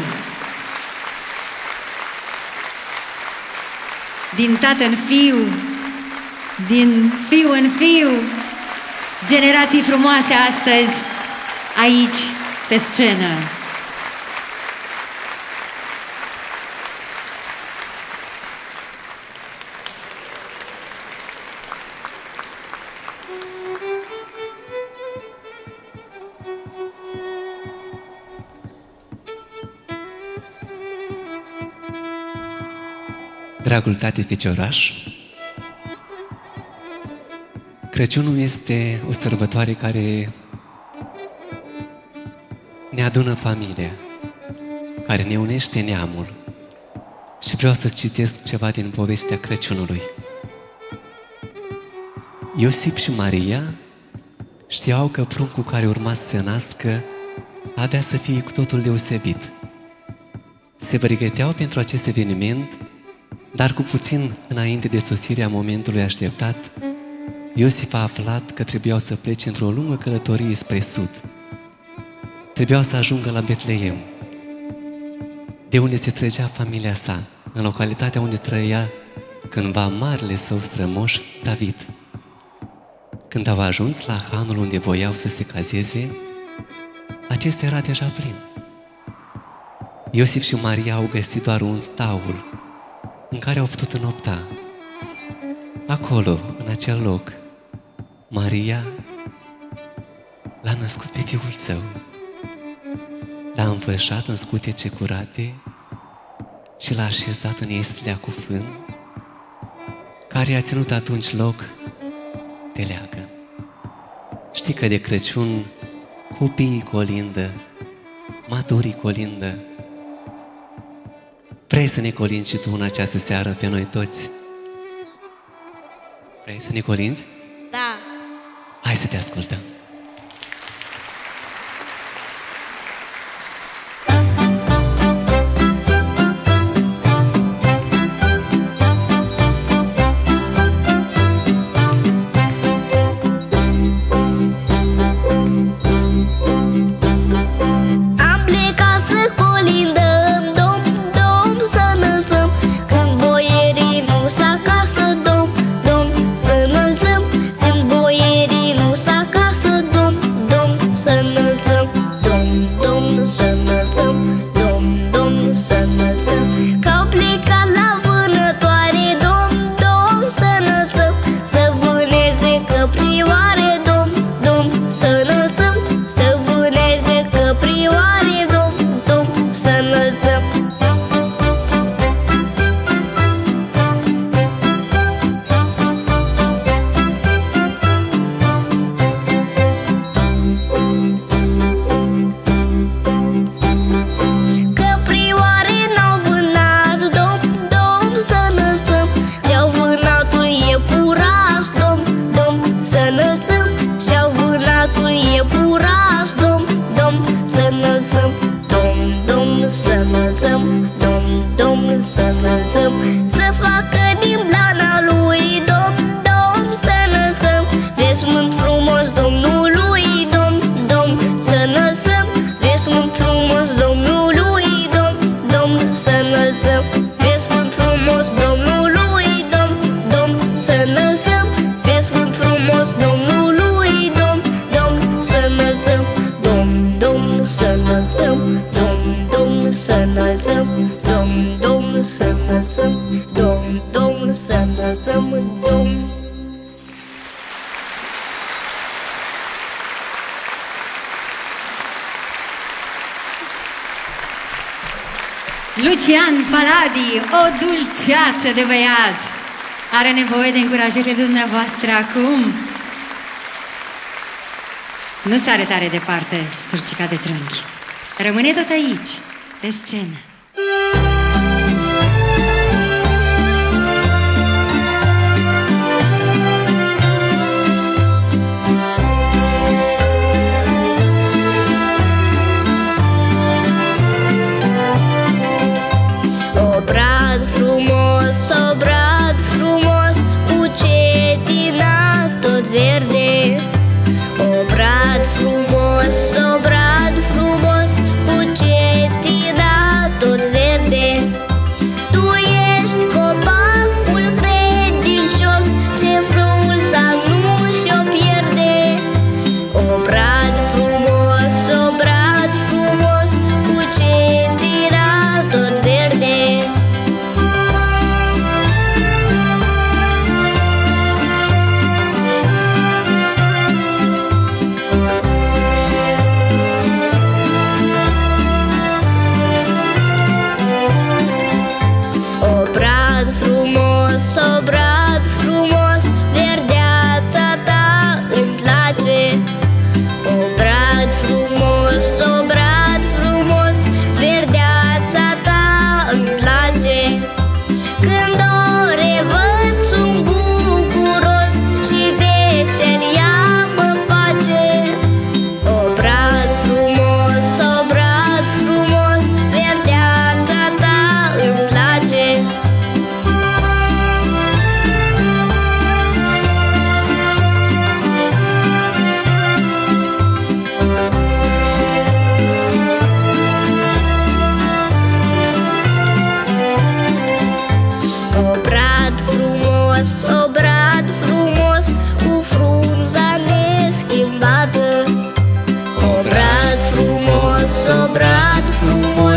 Din tată în fiu, din fiu în fiu, generații frumoase astăzi aici pe scenă. Dragul tati fecioraș, Crăciunul este o sărbătoare care ne adună familia, care ne unește neamul. Și vreau să citesc ceva din povestea Crăciunului. Iosif și Maria știau că pruncul care urma să se nască avea să fie cu totul deosebit. Se pregăteau pentru acest eveniment, dar cu puțin înainte de sosirea momentului așteptat, Iosif a aflat că trebuiau să plece într-o lungă călătorie spre sud. Trebuiau să ajungă la Betleem, de unde se trăgea familia sa, în localitatea unde trăia cândva marele său strămoș, David. Când au ajuns la hanul unde voiau să se cazeze, acesta era deja plin. Iosif și Maria au găsit doar un staul în care au putut înopta. Acolo, în acel loc, Maria l-a născut pe fiul său, l-a înfășat în scutece curate și l-a așezat în ieslea cu fân, care a ținut atunci loc de leagă. Știi că de Crăciun copiii colindă, maturii colindă. Vrei să ne colinzi și tu în această seară pe noi toți? Vrei să ne colinzi? Da. Hai să te ascultăm. Am plecat să colindăm, dom, dom, să înălțăm. Când boierii nu s acasă, dom, dom, să înălțăm. Când boierii nu s acasă, dom, dom, să înălțăm. Dom, dom, să înălțăm, dom, dom, să înălțăm. Că-au plecat la vânătoare, dom, dom, să înălțăm. Să vâneze căprioare, dom, dom, să înălțăm. Să vâneze căprioare, dom, dom, să înălțăm. Căprioare n-au vânat, dom, dom, să înălțăm. Și-au vânatul iepuraș, dom, dom, să înălțăm. Și-au vânatul iepuraș, dom, dom, să înălțăm. Dom, dom, să înălțăm, dom, dom, să înălțăm. Să facă din blana lui, dom, dom, să înălțăm. Veșmânt frumos Domnului, dom, dom, să înălțăm. Veșmânt frumos Domnului, dom, dom, să înălțăm. Veșmânt frumos Domnului, dom, dom, să înălțăm. Veșmânt frumos Domnului, dom, dom, să înălțăm. Dom, dom, să înălțăm, dom, dom, să înălțăm. Dom, dom, să înălțăm, dom, dom, să înălțăm, dom. Lucian Paladi, o dulceață de băiat, are nevoie de încurajările dumneavoastră acum. Nu sare tare departe, surcica de trunchi. Rămâne tot aici, pe scenă. Obrad frumos, obrad frumos, cu cetina tot verde. Obrad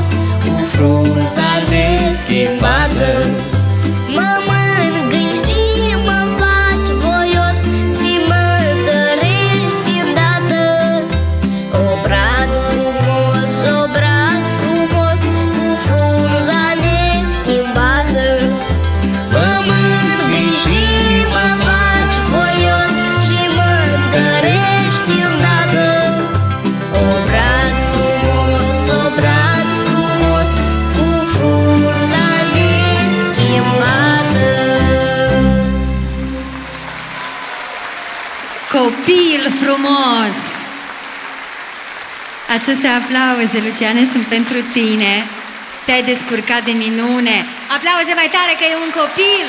frumos, cu frunzale schimbată. Mă mângâi și mă faci voios și mă întărești îndată. Obrad frumos, obrad frumos, cu frunza neschimbată. Mă mângâi și mă faci voios și mă întărești îndată. Obrad frumos, obrad frumos, cu frunza neschimbată. Copil frumos! Aceste aplauze, Luciane, sunt pentru tine. Te-ai descurcat de minune. Aplauze mai tare că e un copil!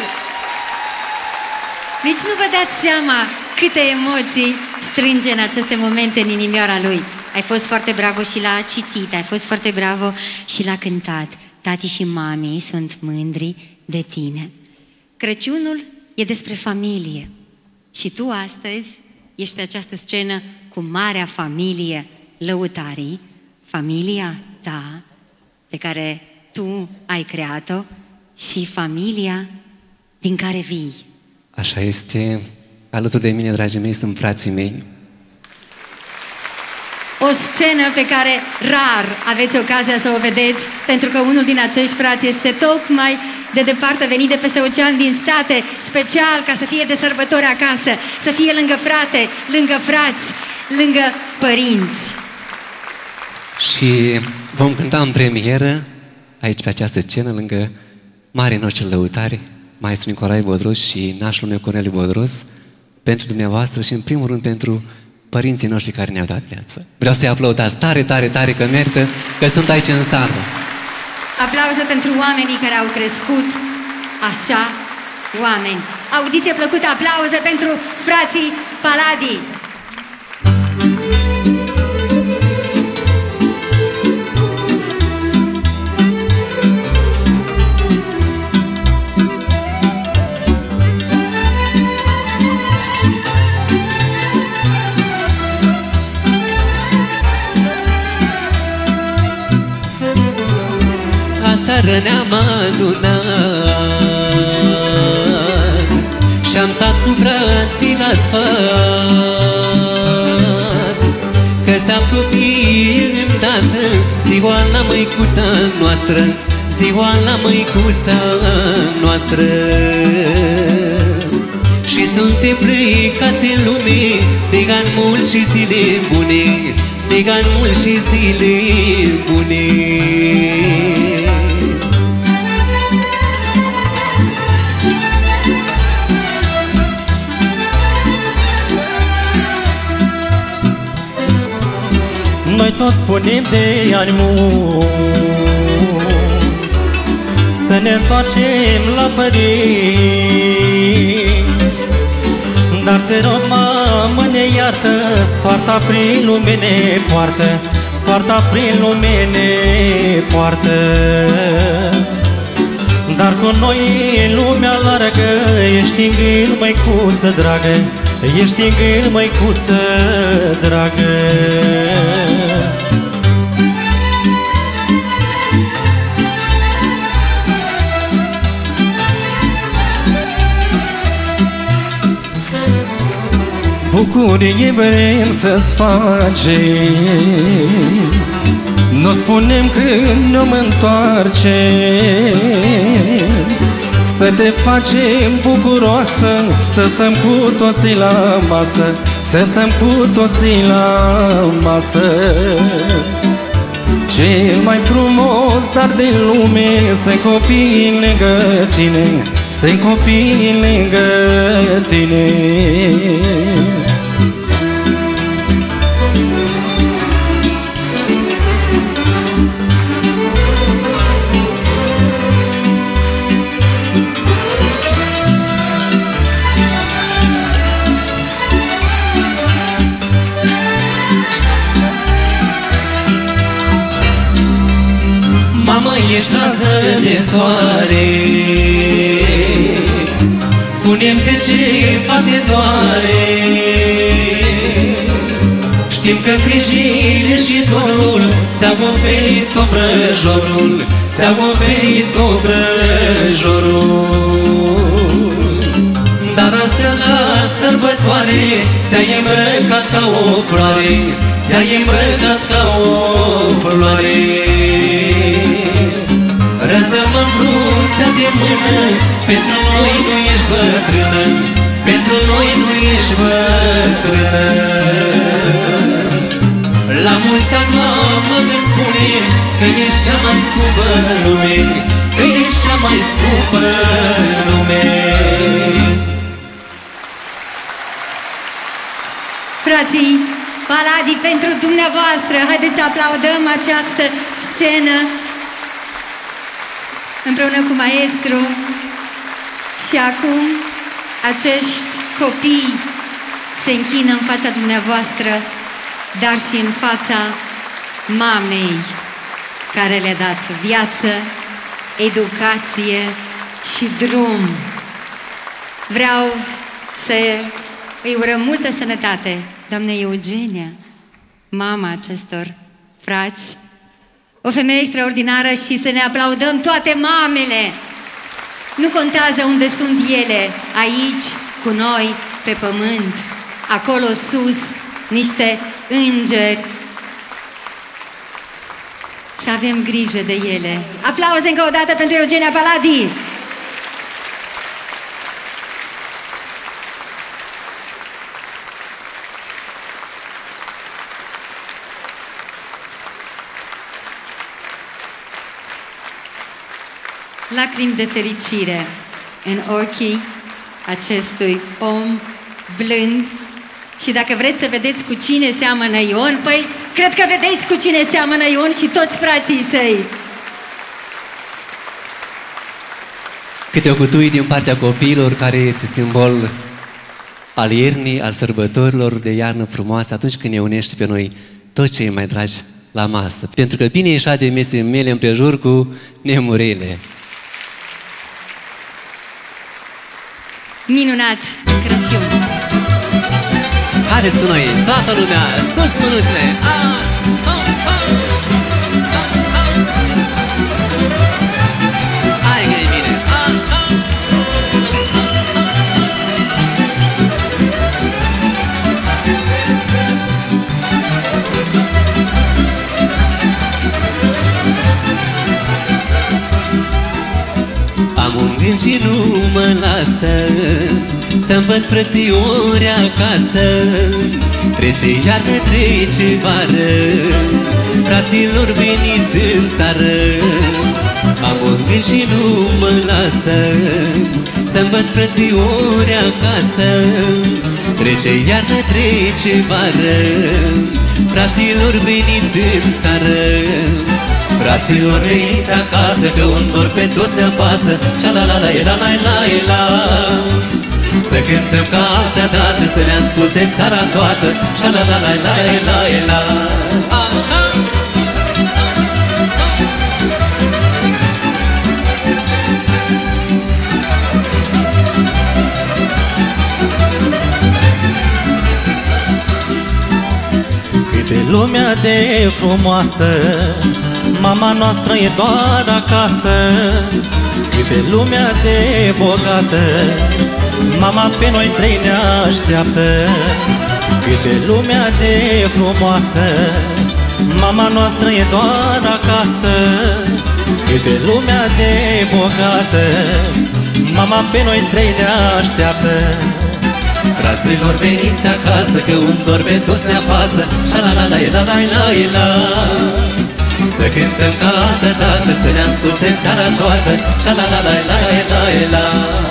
Nici nu vă dați seama câte emoții strânge în aceste momente în inimioara lui. Ai fost foarte bravo și l-a citit, ai fost foarte bravo și l-a cântat. Tati și mami sunt mândri de tine. Crăciunul e despre familie. Și tu astăzi ești pe această scenă cu marea familie Lăutarii, familia ta pe care tu ai creat-o și familia din care vii. Așa este. Alături de mine, dragii mei, sunt frații mei. O scenă pe care rar aveți ocazia să o vedeți, pentru că unul din acești frați este tocmai de departe, venit de peste ocean din state, special ca să fie de sărbători acasă, să fie lângă frate, lângă frați, lângă părinți. Și vom cânta în premieră, aici pe această scenă, lângă Mare Noștri Lăutari, maestru Nicolae Bodros și nașul meu Corneliu Bodros, pentru dumneavoastră și în primul rând pentru părinții noștri care ne-au dat viață. Vreau să-i aplaudați tare, tare, tare că merită, că sunt aici în sală. Aplauze pentru oamenii care au crescut așa oameni. Audiție plăcută, aplauze pentru frații Paladi. Aseară ne-am adunat și-am stat cu frații la sfat, că se apropie îndată ziua la măicuța noastră, ziua la măicuța noastră. Și suntem plecați în lume de ani mulți și zile bune, de ani mulți și zile bune. Noi toți spunem de ani mulți să ne întoarcem la părinți, dar te rog, mamă, ne iartă, soarta prin lume ne poartă, soarta prin lume ne poartă. Dar cu noi în lumea largă ești în gând, măicuță dragă, ești în gând, măicuță dragă. Bucurie vrem să-ți facem, nu spunem când ne-om întoarce, să te facem bucuroasă, să stăm cu toții la masă, să stăm cu toții la masă. Cel mai frumos dar din lume să-i copii lângă tine, să-i copii lângă tine. Mamă, ești rază de soare, spune-mi de ce te doare. Știu Știm că grijile și dorul ți-au oferit obrăjorul, ți-au oferit obrăjorul. Dar astăzi la sărbătoare te-ai îmbrăcat ca o floare, te-ai îmbrăcat ca o floare. Răză-mă fruntea de mână, pentru noi nu ești bătrână, pentru noi nu ești bătrână. La mulți ani mamă îți spune că ești cea mai scumpă în lume, că ești cea mai scumpă în lume. Frații Paladi, pentru dumneavoastră, haideți să aplaudăm această scenă împreună cu maestru. Și acum acești copii se închină în fața dumneavoastră, dar și în fața mamei care le-a dat viață, educație și drum. Vreau să îi urăm multă sănătate, doamna Eugenia, mama acestor frați, o femeie extraordinară, și să ne aplaudăm toate mamele. Nu contează unde sunt ele, aici, cu noi, pe pământ, acolo sus, niște îngeri. Să avem grijă de ele. Aplauze încă o dată pentru Eugenia Paladi! Lacrimi de fericire în ochii acestui om blând. Și dacă vreți să vedeți cu cine seamănă Ion, păi cred că vedeți cu cine seamănă Ion și toți frații săi. Câte o cutui din partea copiilor, care este simbol al iernii, al sărbătorilor de iarnă frumoasă, atunci când ne unește pe noi toți cei mai dragi la masă. Pentru că bine ieșa de mese mele împrejur cu nemurele. Minunat Crăciun! Haideți cu noi, toată lumea, sus mânuțele! Ah, ah, ah. Hai că e bine! Așa! Am un gând și nu mă lasă să-mi văd frățiori acasă. Trece iarnă, trece vară, fraților veniți în țară. Am un gând și nu mă lasă să-mi văd frățiori acasă. Trece iarnă, trece vară, fraților veniți în țară. Fraților veniți acasă, că un dor pe toți ne apasă. Sha-la-la-la-la-la-la-la. Să cântăm ca altă dată, să ne asculte țara toată. Sha-la-la-la-la-la-la-la. Așa! Câte lumea de frumoasă, mama noastră e doar acasă. Câte lumea de bogată, mama pe noi trei ne așteaptă. Câte lumea de frumoasă, mama noastră e doar acasă. Câte lumea de bogată, mama pe noi trei ne așteaptă. Fraților, veniți acasă, că un dor pe toți ne apasă. Sha-la-la-la-la-la-la-la. Să cântăm ca altă dată, să ne asculte țara toată. Sha-la-la-la-la-la-la-la.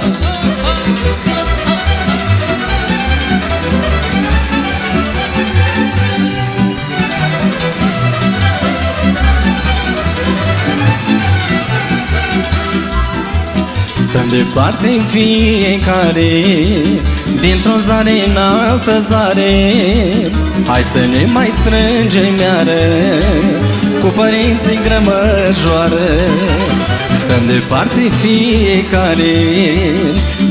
Stăm departe în fiecare, dintr-o zare în altă zare. Hai să ne mai strângem iară, cu părinții în grămăjoară. Stăm departe fiecare,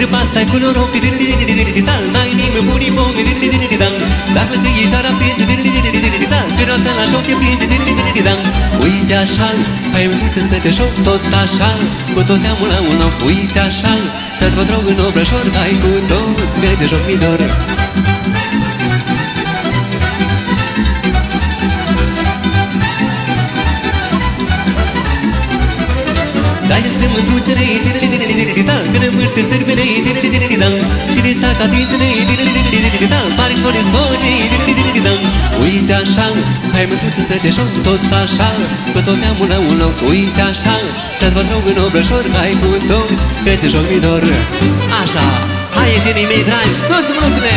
Sârba stai cu noroc, n-ai nimeni bunii pomi, dacă tăieșara prinzi, pe roată la joc e prinzi, uite așa, hai mânuță să te joc tot așa, cu tot teamul la un loc, uite așa, să-ți văd rog în obrășor, hai cu toți, vei de joc mi dor. Dai-mi să mândruțele, când învârte sârbele, și de saca dințele, pare că le spune, uite așa, hai mândruță să te joc tot așa, cu tot neamul la un loc, uite așa, să-ți văd rog în obrășor, hai cu toți, că te joc mi dor. Așa, hai ieșenii mei dragi, sus mânuțele!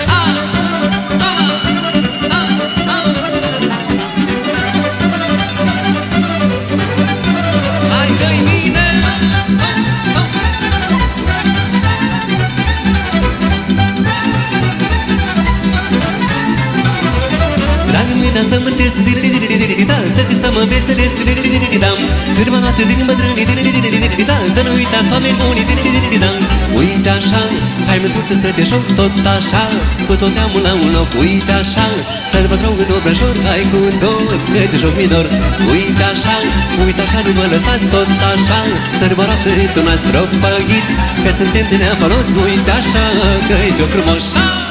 Să mântesc, să să mă veselesc, sârba noastră din bătrâni, să nu uitați oameni buni, uite așa, hai mântruță să te joc tot așa, cu tot teamul la un loc, uite așa, să-l văd rog în obrășor, hai cu toți, că te joc mi dor, uite așa, uite așa, nu mă lăsați tot așa, sârba noastră noastră păghiți, că suntem de neapalos, uite așa, că-i joc frumos.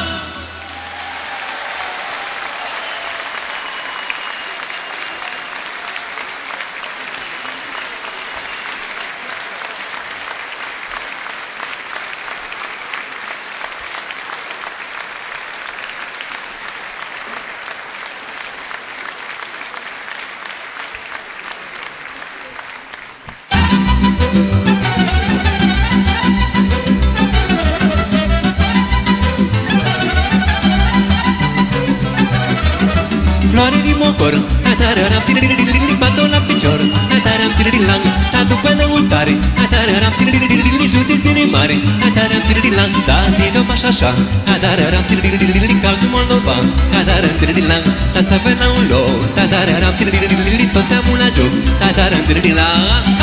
Floare din mocor, atararam tiririririri, pato la picior, ataram tiririlang, ta după lăutare, atararam tiririririri, județele mare, ataram tiririlang, da zi dă pașa așa, atararam tiririririri, calcul Moldova, ataram tiririlang, ta să vă la un loc, atararam tiririririri, tot teamul la joc, ataram tiririlang, așa.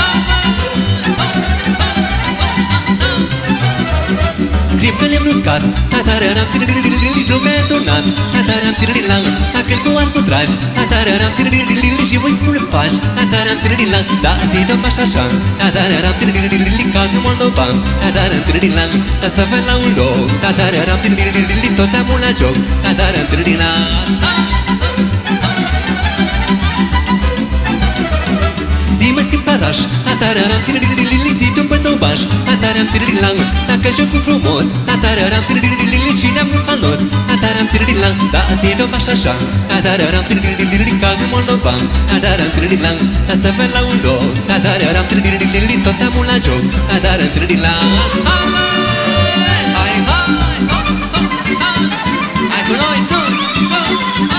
Scriu că lemn uscat, atararam tiririririri, lumea turnat, ataram tiririlang, când cu arcul tragi, atararam tiririririri, și voi pune pași, ataram tiririlang, da zi dă pași așa, atararam tiririririri, calcul Moldova, ataram tiririlang, ta să vă la un loc, atararam tiririririri, tot teamul la joc, ataram tiririlang, așa. Zi mă simt paraș, atararam tiririririri, zi după tobaș, ataram tiririlang, dacă jocul frumos, atararam tiririririri, și ne-am fanos, ataram tiririlang, da zi dă pași așa, atararam tiririririri, calcul Moldova, ataram tiririlang, ta să vă la un loc, atararam tiririririri, tot teamul la joc, ataram tiririlang, așa. Hai, hai, hai cu noi sus, sus.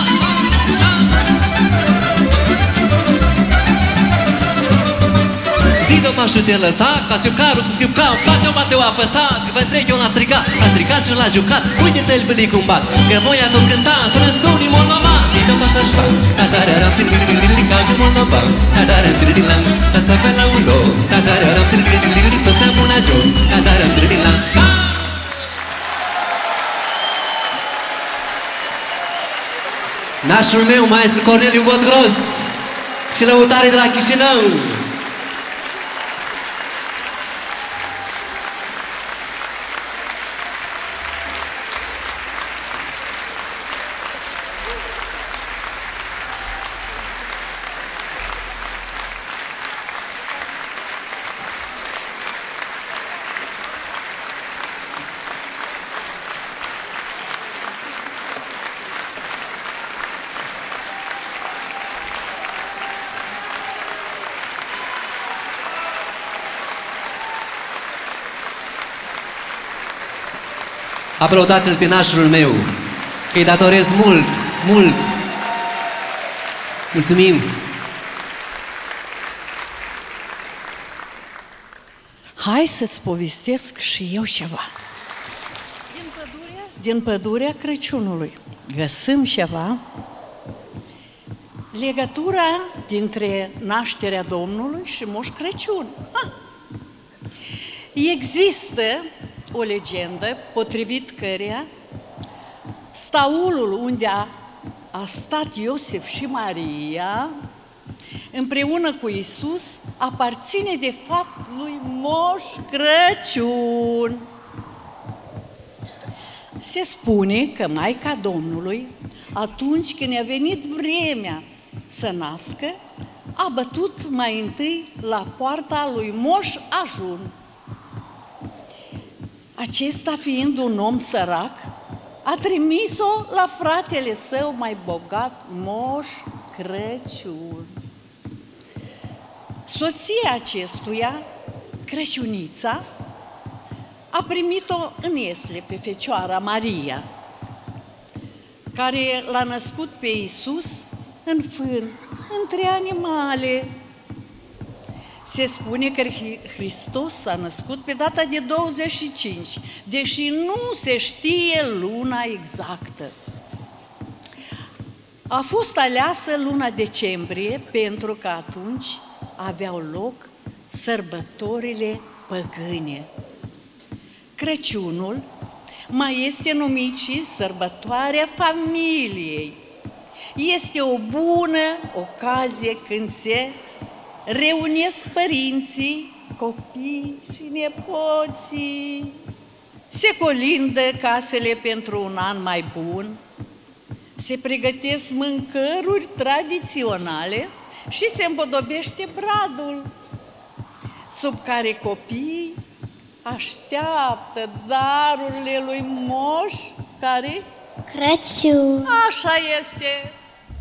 Zi-o pașul te lăsa, ca scriucarul cu scriucau, bate-o, bate-o apăsat, că vă întreg eu l-a strigat, a strigat și l-a jucat, uite-te-l pe cum bat, că voi a tot cânta, să răsuni Moldova. Zi-o pașul așa, atararam tiririririri, calcul Moldova, atararam tiririlang, ta să vă la un loc, atararam tiririririri, tot teamul la joc, atararam tiririlang, așa. Nașul meu, maestru Corneliu Botgros și lăutare de la Chișinău. Aplaudați-l pe nașul meu, că îi datorez mult, mult. Mulțumim! Hai să-ți povestesc și eu ceva. Din pădurea, din pădurea Crăciunului găsim ceva, legătura dintre nașterea Domnului și Moș Crăciun. Ha! Există o legendă potrivit căreia staulul unde a, a stat Iosif și Maria împreună cu Iisus aparține de fapt lui Moș Crăciun. Se spune că Maica Domnului, atunci când a venit vremea să nască, a bătut mai întâi la poarta lui Moș Ajun. Acesta, fiind un om sărac, a trimis-o la fratele său mai bogat, Moș Crăciun. Soția acestuia, Crăciunița, a primit-o în iesle pe Fecioara Maria, care l-a născut pe Iisus în fân, între animale. Se spune că Hristos s-a născut pe data de douăzeci și cinci, deși nu se știe luna exactă. A fost aleasă luna decembrie pentru că atunci aveau loc sărbătorile păgâne. Crăciunul mai este numit și sărbătoarea familiei. Este o bună ocazie când se reunesc părinții, copii și nepoții. Se colindă casele pentru un an mai bun, se pregătesc mâncăruri tradiționale și se împodobește bradul, sub care copiii așteaptă darurile lui Moș, care? Crăciun. Așa este.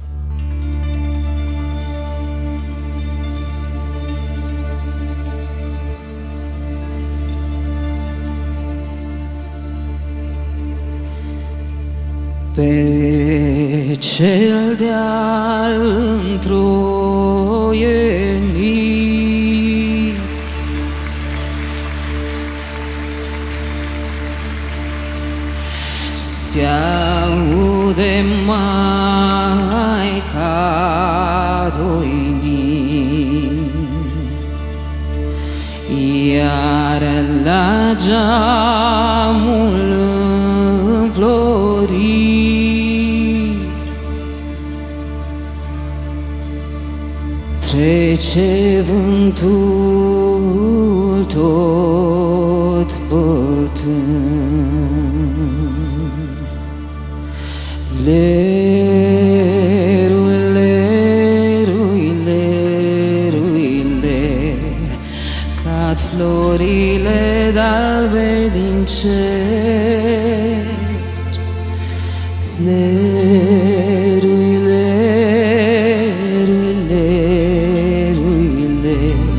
Pe cel de-al întroienit se aude Maica doinind, iar la geamul înflorit trece vântul tot bătând, lerul, lerui, lerui, ler, cad florile d'albe din cer. Lerui, lerui, lerui, ler,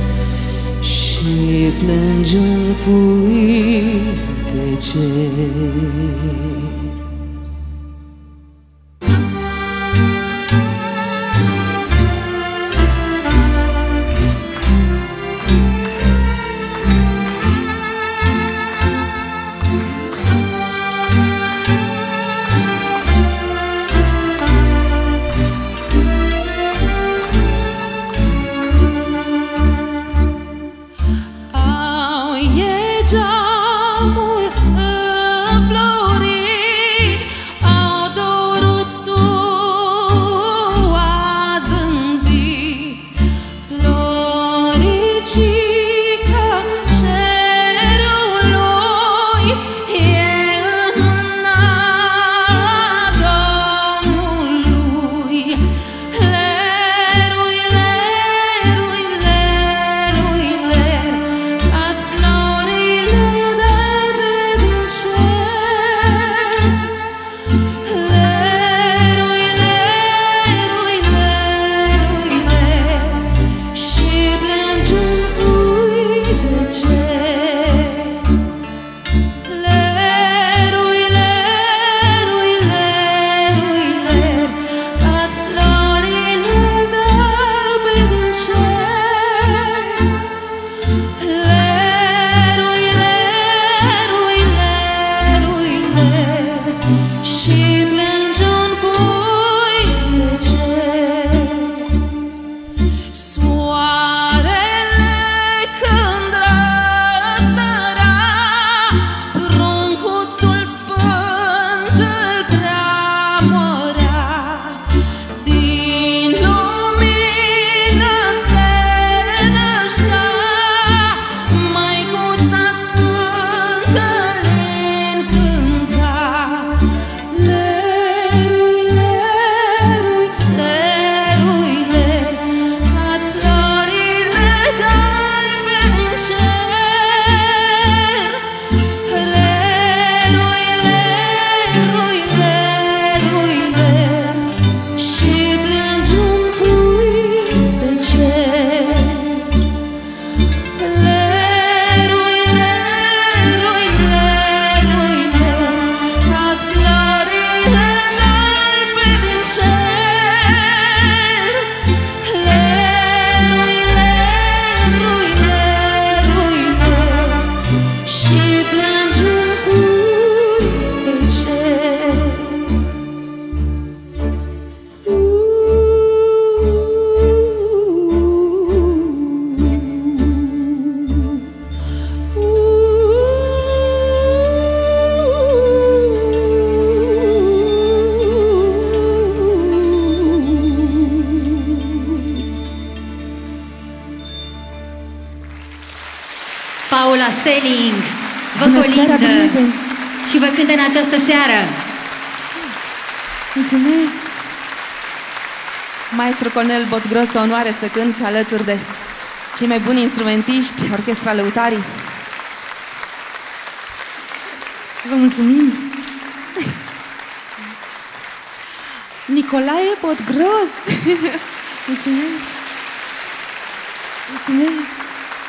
și plângi un pui de cer. Selling vă Bună seara, colindă prieteni! și vă cântă în această seară. Mulțumesc! Maestru Cornel Botgros, o onoare să cânti alături de cei mai buni instrumentiști, Orchestra Lăutarii. Vă mulțumim! Nicolae Botgros! Mulțumesc! Mulțumesc!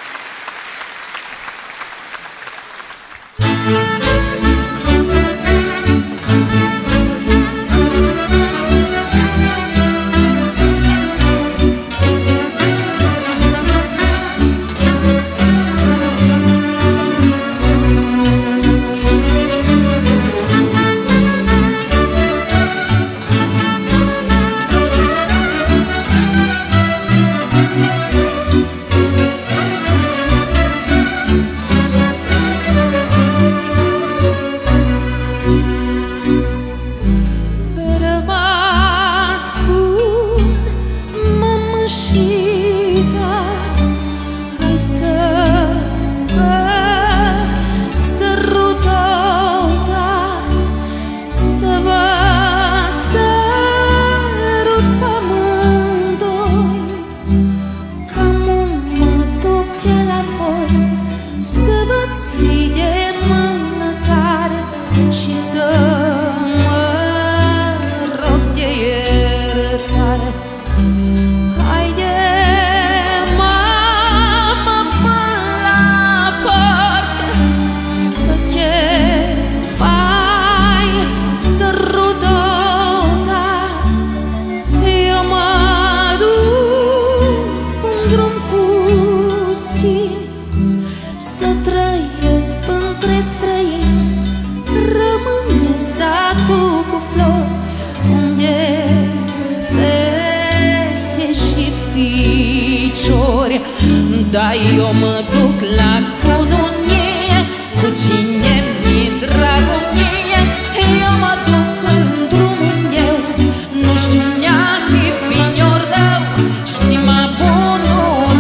Da, eu mă duc la cununie, cu cine mi-e dragonie. Eu mă duc în drumul meu, nu știu neahi pinior dău, știma bunul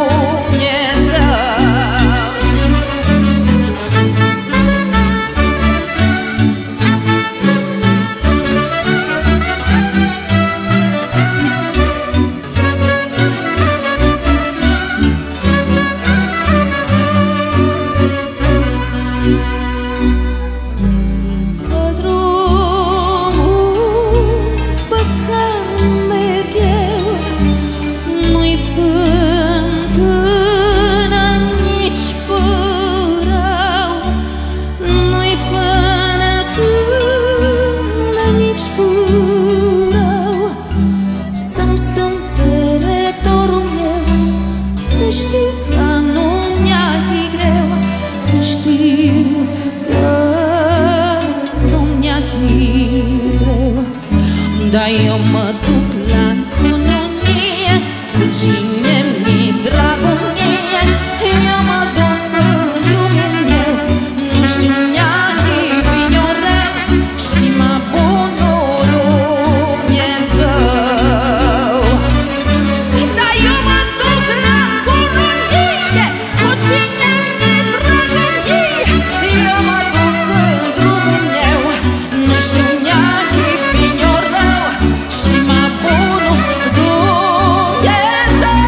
Dumnezeu. Da, eu mă duc la cununie, cu cine mi-e dragonie. Eu mă duc în drumul meu, nu știu neahi pinior rău, știma bunul Dumnezeu. Da, eu mă duc la cununie, cu cine mi-e dragonie. Eu mă duc în drumul meu, nu știu neahi pinior rău, știma bunul Dumnezeu.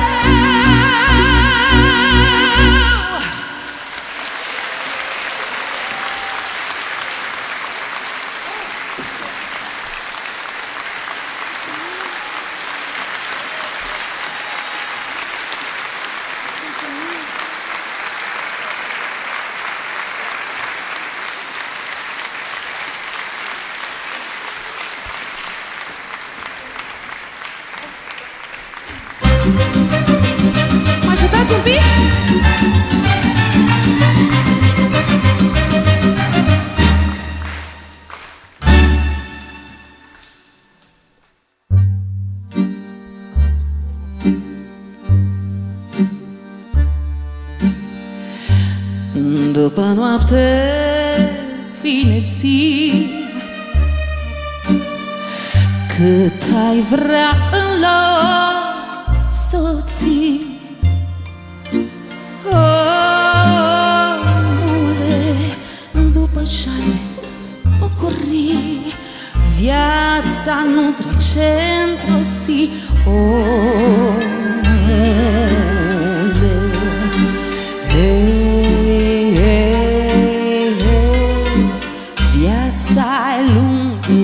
Mă ajutați un pic? După noapte fineții, cât ai vrea în loc soții. Oh, după șale bucurii. Viața nu trece într-o zi, omule. Hey, hey, hey. Viața-i lungul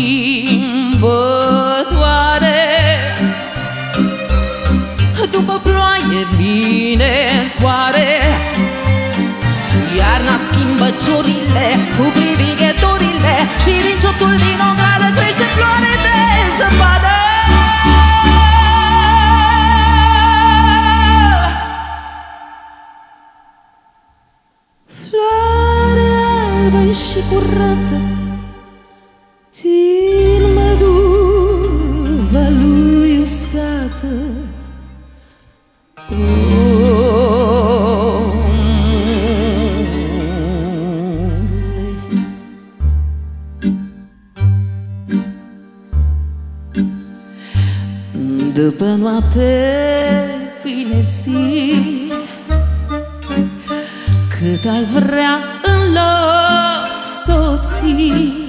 schimbătoare. După ploaie vine soare. Iarna schimbă ciorile cu privighetorile și din ciotul din ogradă crește floare de zăpadă. Floare albă și curată din măduva lui uscată. După noapte vine zi, cât ai vrea în loc să-o ții.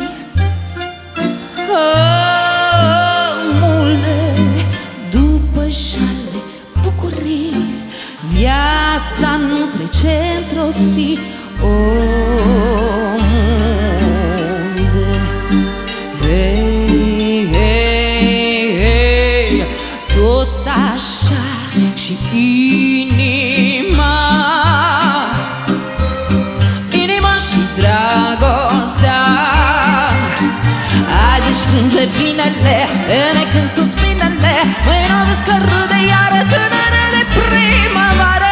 Omule, după jale bucurii, viața nu trece într-o zi, omule. Hey, hey, hey, tot așa și inima, inima și dragostea. Azi își frânge vinele, înecând suspinele, mâine o vezi că râde iară tânără de primăvară.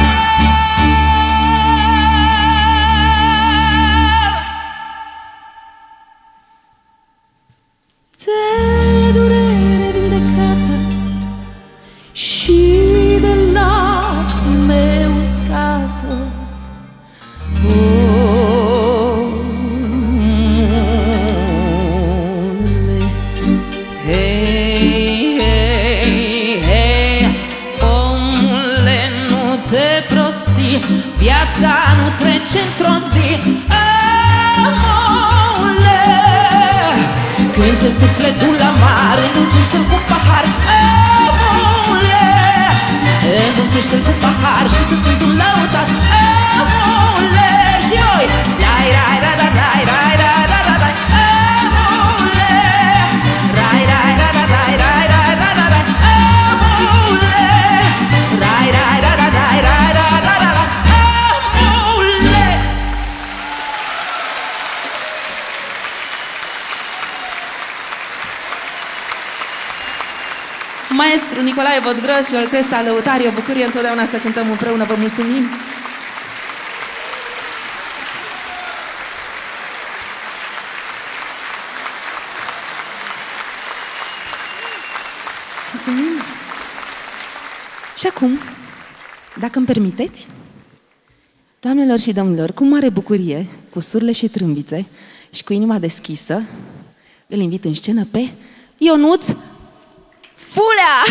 De durere vindecată și de lacrime uscată, omule. Hei, hei, hei, omule, nu te prosti, viața nu trece într-o zi, omule. Când ți-e sufletul amar, îndulcește-l cu pahar, omule. Îndulcește-l cu pahar și să-ți cânt un lăutat, omule. Și oi, lai, lai, lai, lai, lai, lai, lai, lai, lai, lai, omule. Lai, lai, lai, lai, lai, lai, lai, lai, lai, lai, omule. Lai, lai, lai, lai, lai, lai, lai, lai, lai, lai, omule. Maestru Nicolae Vodgrăs și Orchestra Lăutarii, o bucurie întotdeauna să cântăm împreună, vă mulțumim! Mulțumim! Și acum, dacă îmi permiteți, doamnelor și domnilor, cu mare bucurie, cu surle și trâmbițe și cu inima deschisă, îl invit în scenă pe Ionuț Fulea!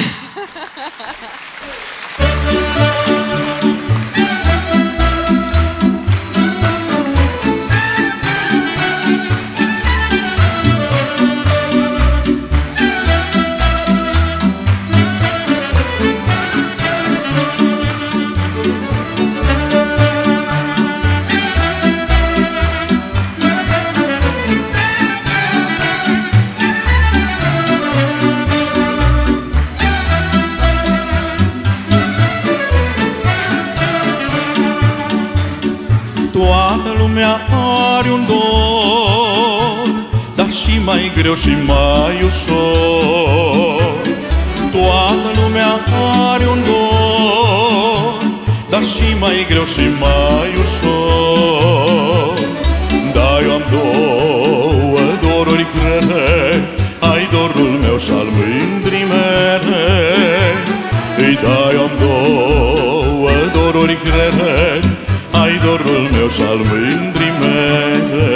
Toată lumea are un dor, dar și mai greu și mai ușor. Toată lumea are un dor, dar și mai greu și mai ușor. Dar eu am două doruri grele, ai dorul meu și-al mândrii mele. Îi dai, eu am două doruri grele, ai dorul meu și-al mândrii mele.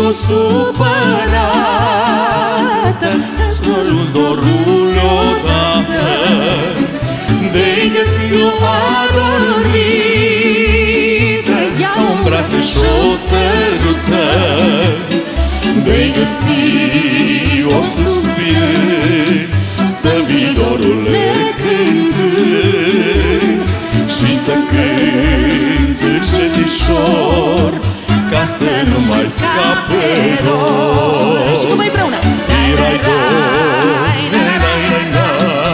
o supărată, spărut dorul odată, de-ai găsi o adormită, ia-o în brațe și-o sărută, de-ai găsi o suspin, să vii dorule cântând, și să cânti încetișor, ca să nu mai scape dor. Și cum mai împreună? Irai dor, irai, irai, da.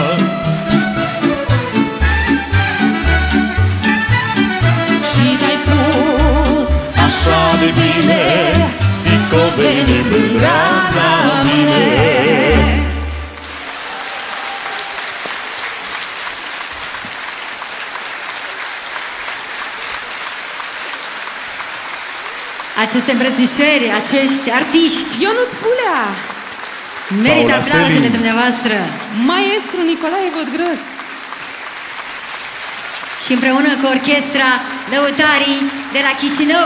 Și te-ai pus Așa de bine, Icovene mândrea la mine. Aceste îmbrățișări, acești artiști Ionuț Pulea, merită Paula aplauzele Selin. dumneavoastră. maestru Nicolae Vodgros. Și împreună cu orchestra Lăutarii de la Chișinău.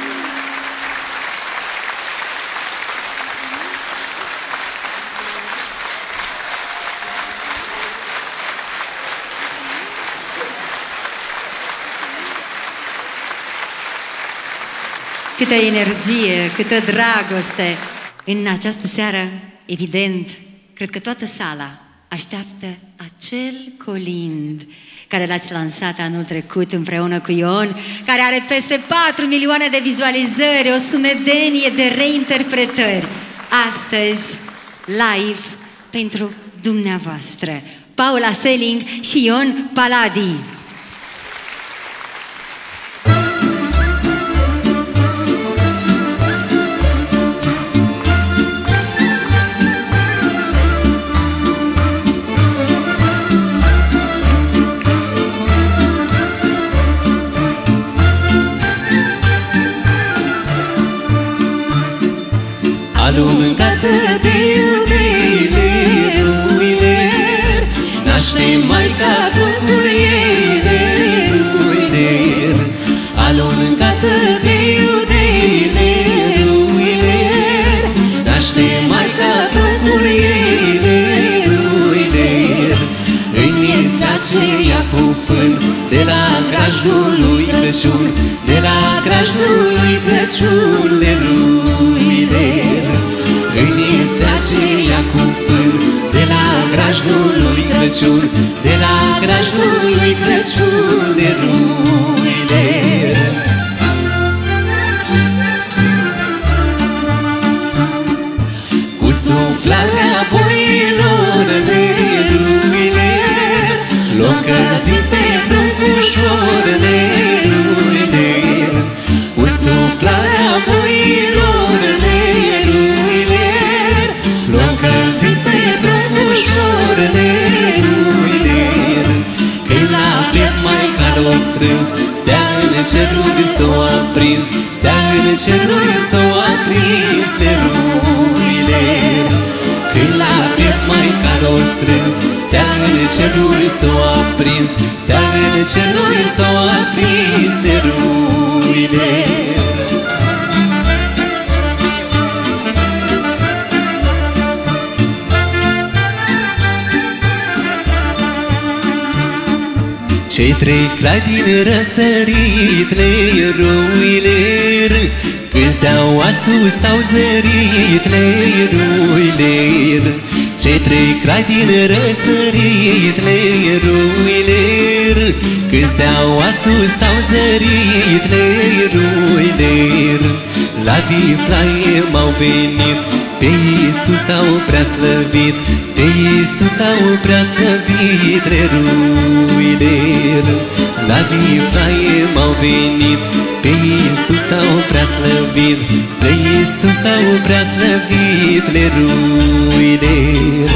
Câtă energie, câtă dragoste. În această seară, evident, cred că toată sala așteaptă acel colind care l-ați lansat anul trecut împreună cu Ion, care are peste patru milioane de vizualizări, o sumedenie de reinterpretări. Astăzi, live pentru dumneavoastră. Paula Selling și Ion Paladi. Alunecată de iubire, ruiler, naște Maica Domnului Eiler, ruiler. Alunecată de iubire, ruiler, naște Maica Domnului Eiler, ruiler. Îmi este aceea cu fân de la grajdul lui Crăciun, de la grajdul lui Crăciun, le ruiler. Îmi este aceea cu fân de la grajdul lui Crăciun, de la grajdul lui Crăciun, le ruiler. Cu suflarea boilor, le ruiler, l-o încălzit pe pruncușor, le ruiler. Cu suflarea boilor, le ruiler, l-o încălzit pe pruncușor, le ruiler. Când la piept Maica l-o strâns, stea în ceruri s-o aprins, stea în ceruri s-o aprins, de ruiler. Când la piept Maica l-o strâns, stea în ceruri s-o aprins, stea în ceruri s-o aprins, de ruiler. Cei trei crai din răsărit, le ruiler, când steaua sus s-au zărit, le ruiler. Cei trei crai din răsărit, le ruiler, când steaua sus s-au zărit, le ruiler. La Viflaie m-au venit, pe Iisus au prea slăvit, pe Iisus au prea slăvit, le ruiler. La Viflaie m-au venit, pe Iisus au prea slăvit, pe Iisus au prea slăvit, le ruiler.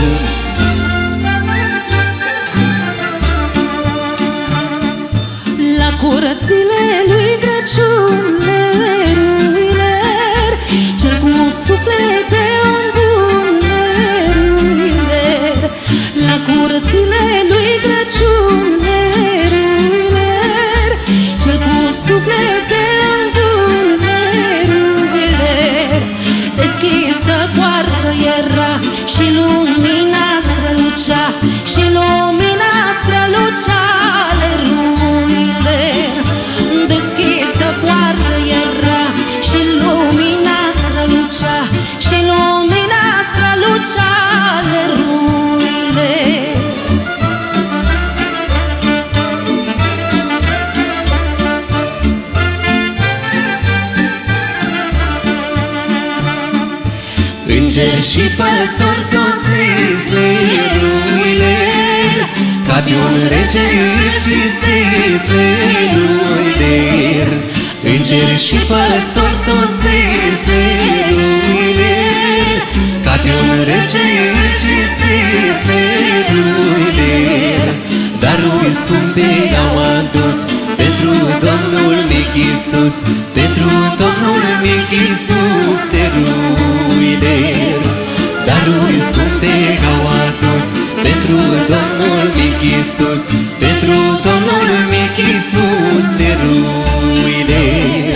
La curățile lui Crăciun, le ruiler, cel cu suflet de om bun, le ruiler. La curățile lui Crăciun, le ruiler, cel cu suflet de om bun, le ruiler. Îngeri și păstori sosesc leluile, ca pe un rege îl cinstesc leluile. Îngeri și păstori sosesc leluile, ca pe un rege îl cinstesc leluile. Daruri scumpe au adus pentru Domnul mic Iisus, pentru Domnul mic Iisus, steruile. Daruri scumpe au adus pentru Domnul mic Iisus, pentru Domnul mic Iisus, steruile.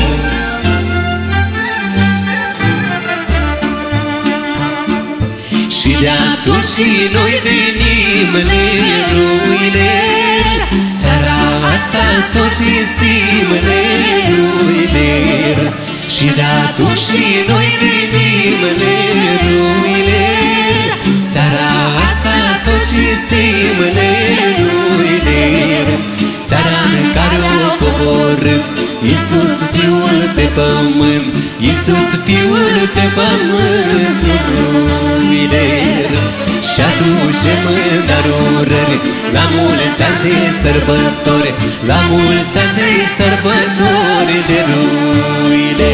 Și de atunci și noi venim leruile, seara asta s-o cinstim leruile. Și de atunci și noi venim leruile, seara asta s-o cinstim leruile. Seara în care o coborât Iisus Fiul pe pământ, Iisus Fiul pe pământ, leruile. Și aducem daruri la mulți ani de sărbători, la mulți ani de sărbători, leruile.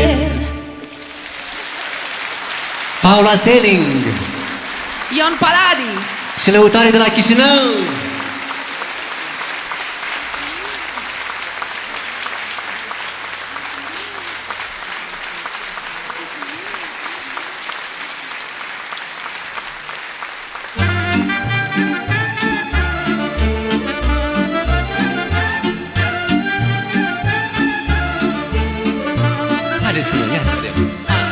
Paula Selling Ion Paladi și lăutarii de la Chișinău. Haideți cu noi, ia să vedem.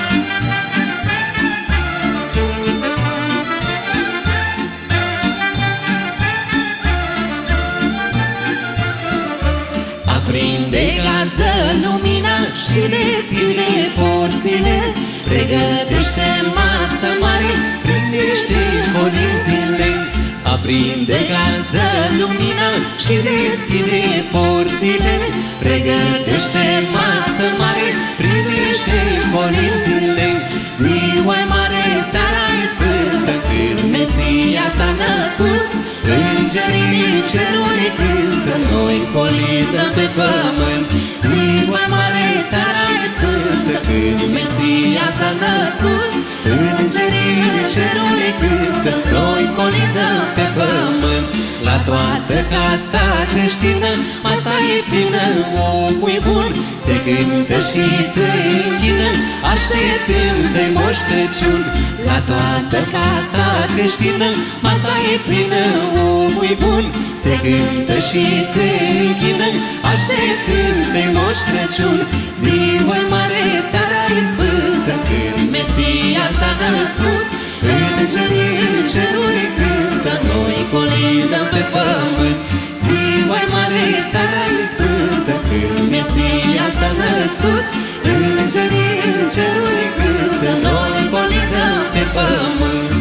Aprinde gazdă lumina și deschide porțile, pregătește masă mare, răspește colinzile. Aprinde gazdă lumina și deschide porțile, pregătește masă mare, primește colinzile. Ziua-i mare, seara-i sfântă, când Mesia s-a născut, îngerii din ceruri cântă, noi colindăm pe pământ. Ziua-i mare, seara-i sfântă, când Mesia s-a născut, îngerii din ceruri cântă, noi colindăm pe pământ. La toată casa creștină, masa e plină, omul bun se cântă și se închină, așteptând-te Moș Crăciun. La toată casa creștină, masa e plină, omul bun se cântă și se închină, așteptând-te Moș Crăciun. Ziua-i mare, seara-i sfântă, când Mesia s-a născut, îngerii în ceruri cântă, noi colindăm pe pământ. Ziua-i mare, seara-i sfântă, când Mesia s-a născut, îngerii în ceruri cântă, noi colindăm pe pământ.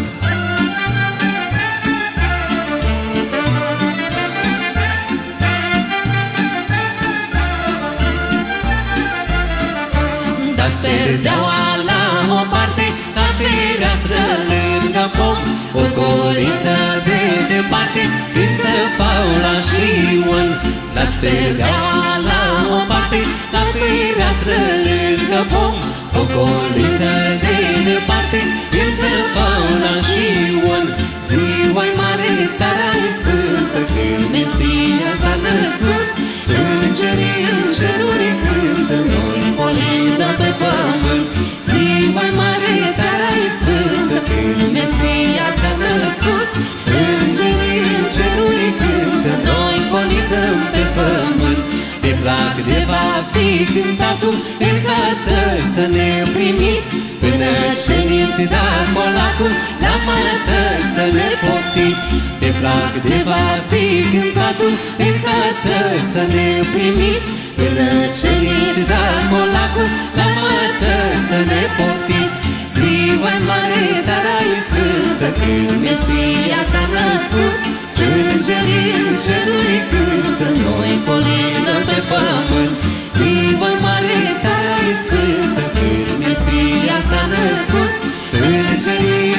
Dați perdeaua la o parte, la fereastră lângă pom, o colindă de departe, cântă Paula și Ion. Dați perdeaua la o parte, la fereastră lângă pom, o colindă de departe, cântă Paula și Ion. Ziua-i mare, seara-i sfântă, când Mesia s-a născut, îngerii în ceruri cântă, noi colindăm pe pământ. Ziua-i mare, seara-i sfântă, când Mesia s-a născut, îngerii în ceruri cântă, noi colindăm pe pământ. De plac de va fi cântatul în casă să ne primiți, până ce ni-ți da colacul la masă să ne poftiți. De plac de va fi cântatul în casă să ne primiți, până ce ni-ți da colacul la masă să ne poftiți. Ziua-i mare, seara-i sfântă, când Mesia s-a născut, îngerii în ceruri cântă, noi colindăm pe pământ. Ziua-i mare, seara-i sfântă, când Mesia s-a născut, îngerii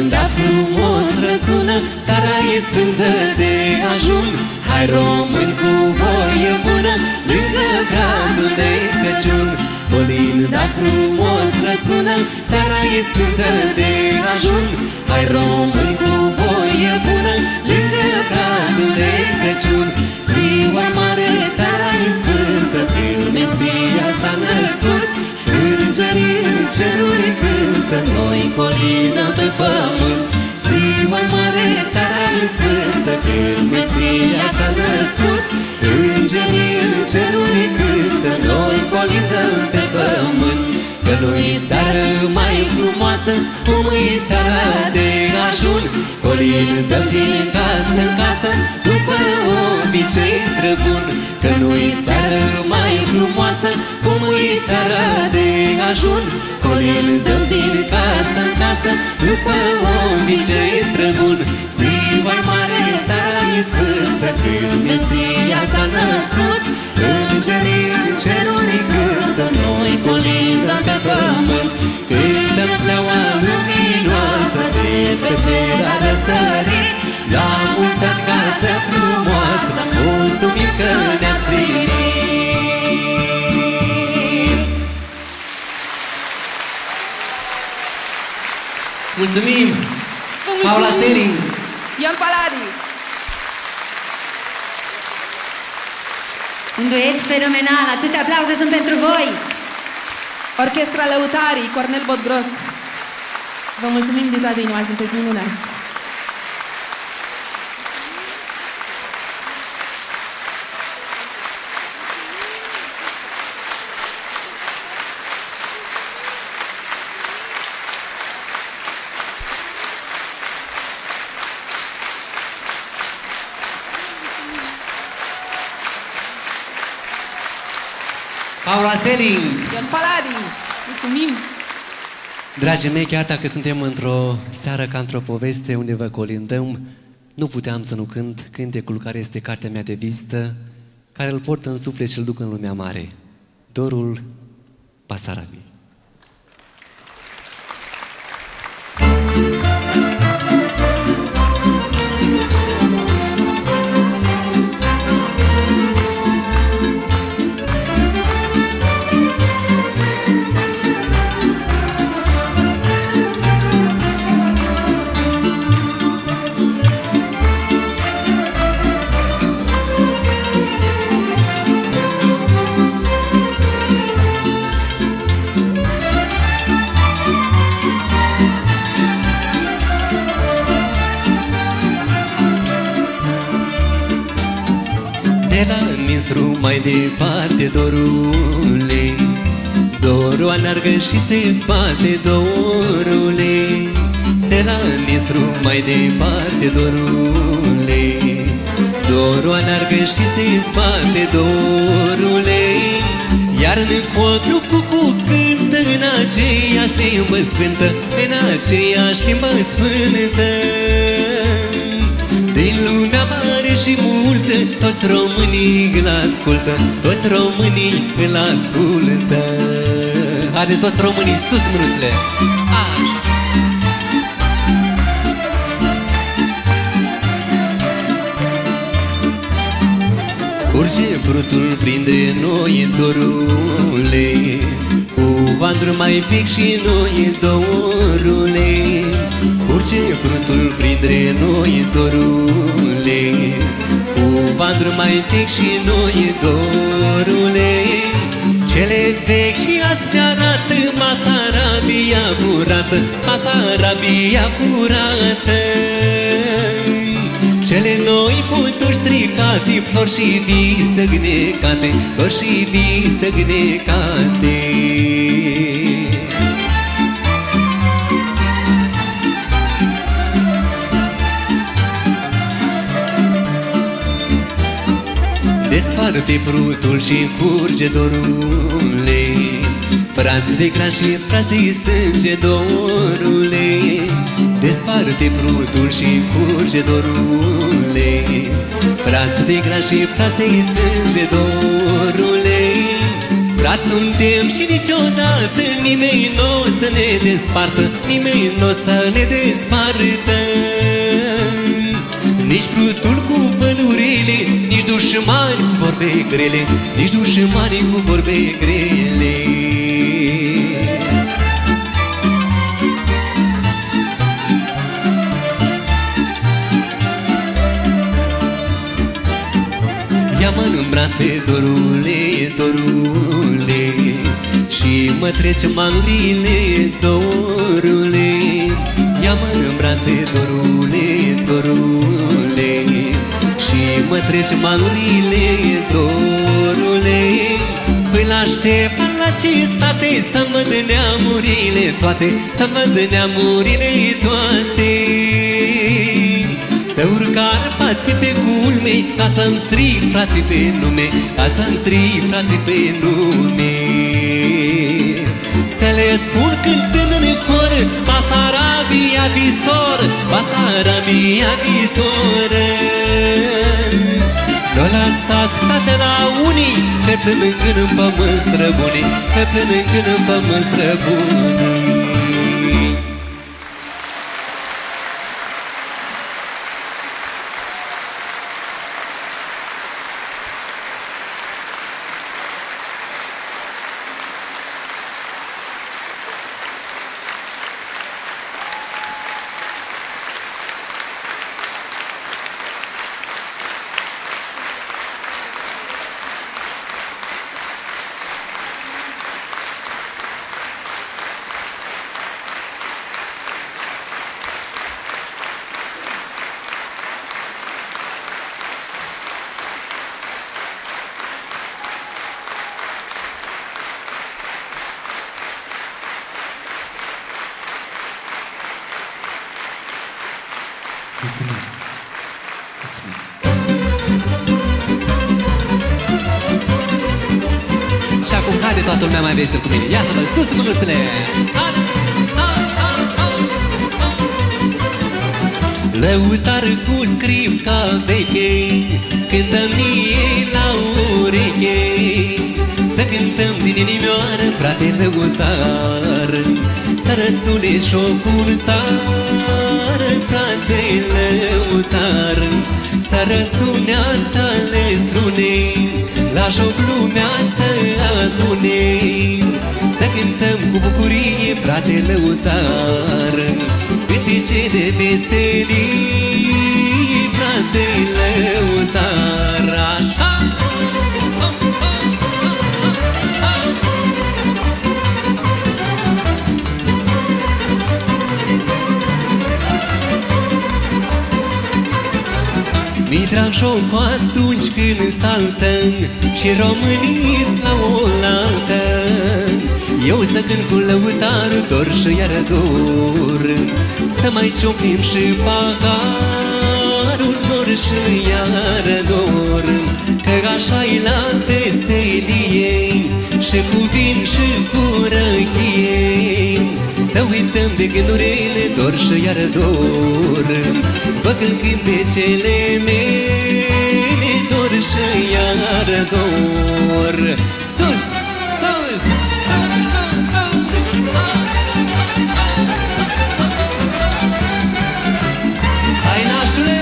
da frumos răsună, seara e sfântă de ajun. Hai români cu voie bună, lângă bradul de Crăciun. Colin, da frumos răsună, seara e sfântă de ajun. Hai români cu voie bună, lângă bradul de Crăciun. Ziua mare, seara e sfântă, când Mesia s-a născut. Îngerii în ceruri cântă, noi colinăm pe pământ. Ziua mare, seara e sfântă, când Mesia s-a născut. Îngerii în ceruri cântă, noi colindăm pe pământ. Că nu-i seară mai frumoasă, cum e seara de ajun. Colindăm din casă în casă, după obicei străbun. Că nu-i seară mai frumoasă, cum e seara de ajun. Colindăm din casă în casă, după obicei străbun. Ziua mare, seara e sfântă, când Mesia s-a născut. Îngerii în ceruri cântă, noi colindăm pe pământ. Cântăm steaua luminoasă, ce pe cer a răsărit. La mulți ani, casă frumoasă, mulțumim că ne-ați primit. Mulțumim! Vă mulțumim! Paula Selin! Ion Paladi! Un duet fenomenal, aceste aplauze sunt pentru voi! Orchestra Lăutarii, Cornel Botgros. Vă mulțumim din toată inima, sunteți minunați! Paula Selin! Ion Paladi! Mulțumim! Dragii mei, chiar dacă suntem într-o seară ca într-o poveste unde vă colindăm, nu puteam să nu cânt cântecul care este cartea mea de vizită, care îl port în suflet și îl duc în lumea mare. Dorul Basarabiei. Mai departe, dorule, dorul aleargă și se zbate, dorule. De la Nistru mai departe, dorule, dorul aleargă și se zbate, dorule. Iar în codru cucu cântă în aceeași limbă sfântă, în aceeași limbă sfântă. Din lumea mare și multă, toți românii îl ascultă, toți românii îl ascultă. Haideți toți românii, sus mânuțele! Așa! Curge frutul prin de noi, dorule, cu vandru mai pic și noi, dorule. Curge frutul printre noi, dorule, cu vandru mai pic și noi, dorule. Cele vechi și azi arată Basarabia curată, Basarabia curată. Cele noi puturi stricate, flori și vise gnecate, flori și vise gnecate. Desparte prutul și curge, dorule, frați de gran și frați de sânge, dorule. Desparte prutul și curge, dorule, frați de gran și frați de sânge, dorule. Frați suntem și niciodată nimeni nu o să ne despartă, nimeni nu o să ne despartă. Nici prutul cu bănurile, nici dușmani cu vorbe grele, nici dușmani cu vorbe grele. Ia-mă în brațe, dorule, dorule, și mă trece malurile, dorule. Ia-mă în brațe, dorule, dorule, și mă trece malurile, dorule. Păi la Ștefan la cetate să-mi văd neamurile toate, să-mi văd neamurile toate. Să urc Carpații pe culme, ca să-mi strig frații pe nume, ca să-mi strig frații pe nume. Să le spun cântând în cor, Basarabia visor, Basarabia visor. Nu lăsați toate la unii, că plânâng în pământ străbunii, că plânâng în pământ străbunii. Mulțumim! Mulțumim! Și acum haide toată lumea mai vesel cu mine. Ia să vă sus mânuțele! Lăutar cu scrip ca veche, cântă mie la ureche. Să cântăm din inimioară, frate lăutar, să răsune șocul țară, frate lăutar. Să răsune altale strune, la joc lumea să adune. Să cântăm cu bucurie, frate lăutar, cântece de veselii, frate lăutar. Așa! Mi trag jocul atunci când saltă și românii la oaltă. Eu să cânt cu lăutarul dor și iară dor, să mai ciocnim și paharul dor și iară dor. Că așa-i la veselie și cu vin și cu răchie. Să uităm de gândurile dor și iară dor, vă când cântecele mele dor și iară dor. Sus! Sus! Hai nașule!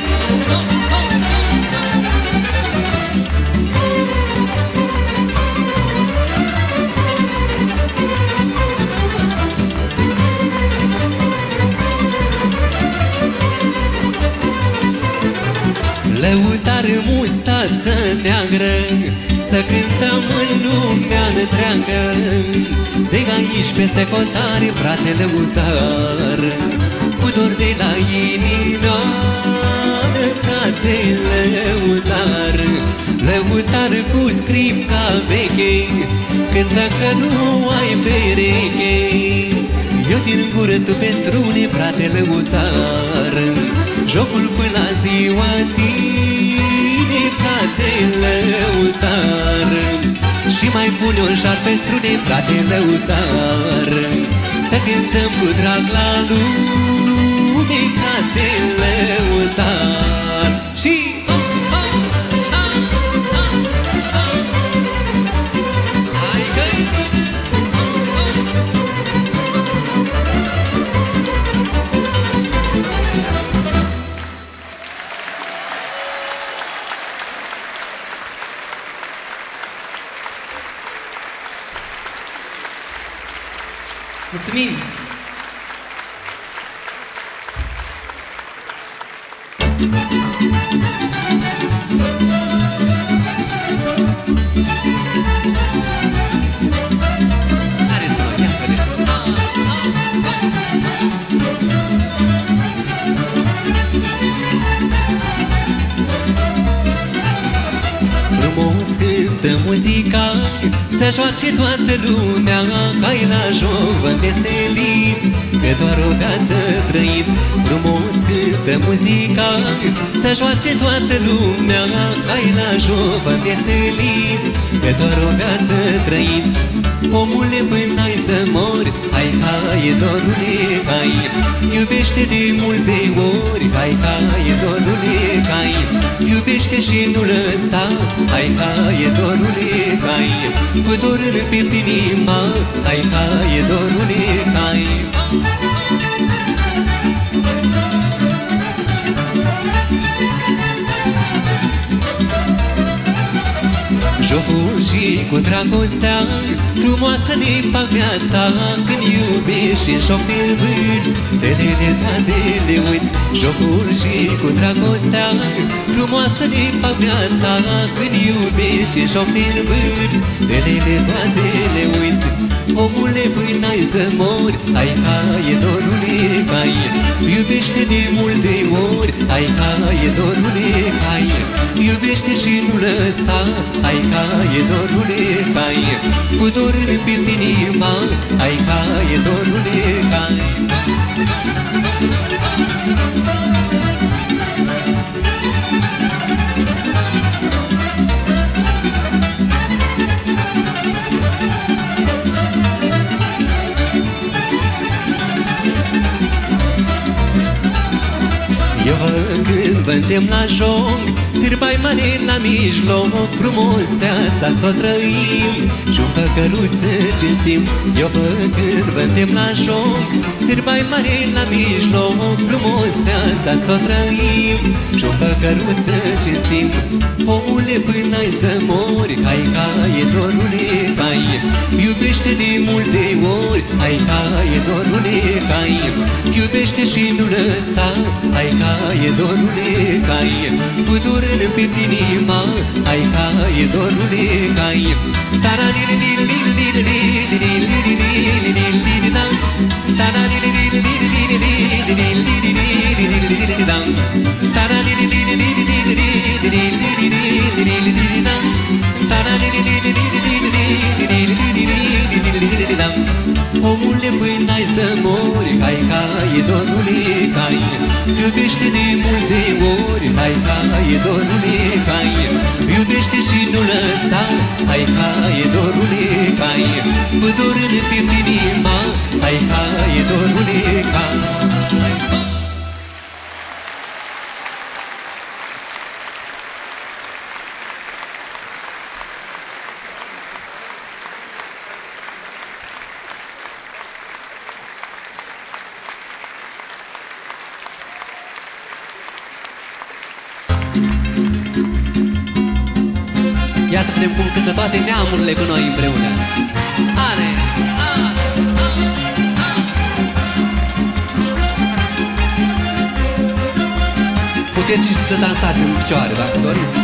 Lăutar mustață neagră, să cântăm în lumea întreagă. Veg aici peste cotare, frate lăutar, cu dor de la inimă, frate lăutar. Lăutar cu scrip ca veche, cântă că nu ai pereche. Eu din gură, tu pe strune, frate lăutar, jocul până la ziua ține, frate lăutar. Și mai pune un șar pe strune, frate lăutar, să cântăm cu drag la lume, frate lăutar. Și oh, oh, oh, oh, oh. Hai Mulțumim! Frumos cântă muzica, să joace toată lumea, hai la joc, vă veseliți, că doar o viață trăiți. Frumos cântă muzica, să joace toată lumea, hai la joc, vă veseliți, că doar o viață trăiți. Omule, până n-ai să mori, hai, hai, dorule, hai, iubește de multe ori, hai, hai, dorule, hai, iubește și nu lăsa, hai, hai, dorule, hai, cu dor în piept inima, hai, hai, dorule, hai. Jocul și cu dragostea, frumoasă ne fac viața, când iubești în joc te învârți, relele toate le uiți. Jocul și cu dragostea, frumoasă ne fac viața, când iubești în joc te învârți, relele toate le uiți. Omule, până n-ai să mori, hai, hai, dorule, hai, iubește de multe ori, hai, hai, dorule, hai, iubește și nu lăsa, hai, hai, dorule, hai, cu dor în piept inima, hai, hai, dorule, hai. Eu văd când vântem la joc, sârbai mare la mijloc, frumos viața s-o trăim și-un păcăruț să cinstim. Eu văd când vântem la joc, sârbai mare la mijloc, frumos viața s-o trăim și-un păcăruț să cinstim. Omule, până n-ai să mori, hai, hai, dorule, hai, iubește de multe ori, hai, hai, dorule, hai, iubește și nu lăsa, hai, hai, dorule, hai, cu dor în piept inima, hai, hai, dorule, hai. Omule, până n-ai să mori, hai, hai, dorule, hai, iubește de multe ori, hai, hai, dorule, hai, iubește și nu lăsa, hai, hai, dorule, hai, cu dor în piept inima, hai, hai, dorule, hai. Ia să vedem cum cântă toate neamurile cu noi împreună. Alex! A, a, a. Puteți și să dansați în picioare, dacă doriți.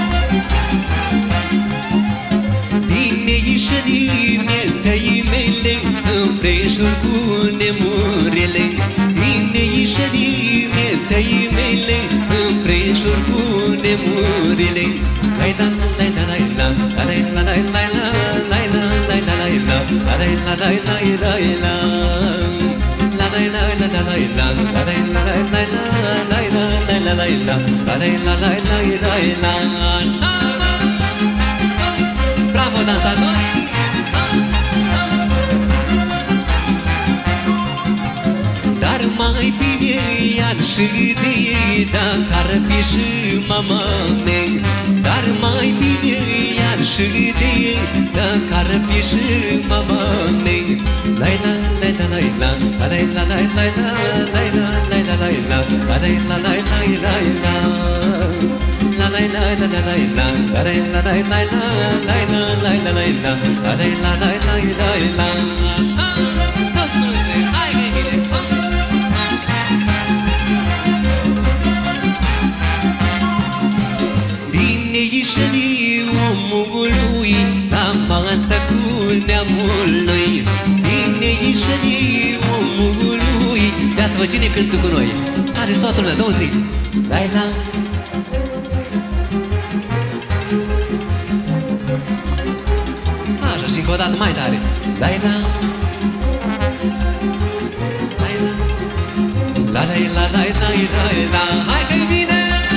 Bine ieșării mesei mele, împrejur cu nemurile. Bine ieșării mesei mele, împrejur cu nemurile. Lai la lai la lai la, lai la lai lai la, lai la lai la lai la, lai la lai lai lai la, la lai la la lai la, lai la lai lai la, lai la lai la lai la, lai la lai lai lai la. Așa! Bravo, dansatori! Dar mai bine iar și de ei, dacă ar fi și mama mea. Dar mai bine iar și de ei, dacă ar fi și mama mea. Lai la lai la lai la, lai la lai lai la, lai la lai la lai la, lai la lai lai lai la. La lai la la la lai la, lai la lai lai la, lai la lai la lai la, lai la lai lai lai la. Așa! Să-ți mulțumesc! omului, bine ieșării omului. Ia să vă cine cântă cu noi. Haideți toată lumea, două, trei. La-i-la. Așa, și încă o dată mai tare. La-i-la. La-i-la. La-la-i-la, la-i-la, la-i-la. Hai că-i bine!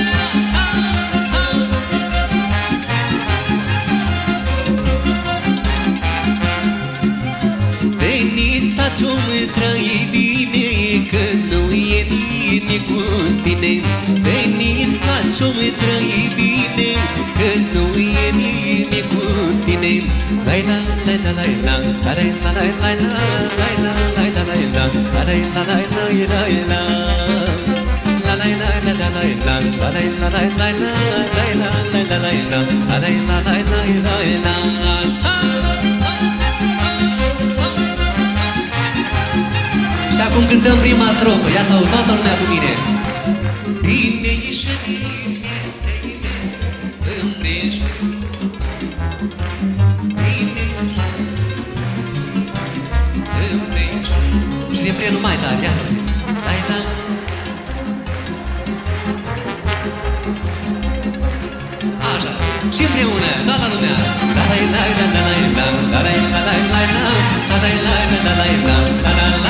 Taci-o-mă, trăi bine, că nu e bine cu tine. Veniți, faci-o-mă, trăi bine, că nu e bine cu tine. La-i-la, la-i-la, la-i-la, la-i-la, la-i-la, la-i-la, la-i-la, la-i-la, la-i-la, la-i-la, la-i-la. La-la-i-la, la-la, la-i-la, la-la-i-la, la-i-la, la-la-i-la, la-la, la-i-la, la-la-i-la, la-la, la-la, așa. Și acum cântăm prima strofă, ia să aud toată lumea cu mine. Bine ieșările seine împrejur, bine împrejur. Și refrenul mai tare, ia să-l zic. La-i-la. Așa, și împreună, toată lumea. La-la-i-la, la-la-i-la, la-la-i-la, la-la-i-la, la-la-i-la, la-la-i-la, la-la-i-la.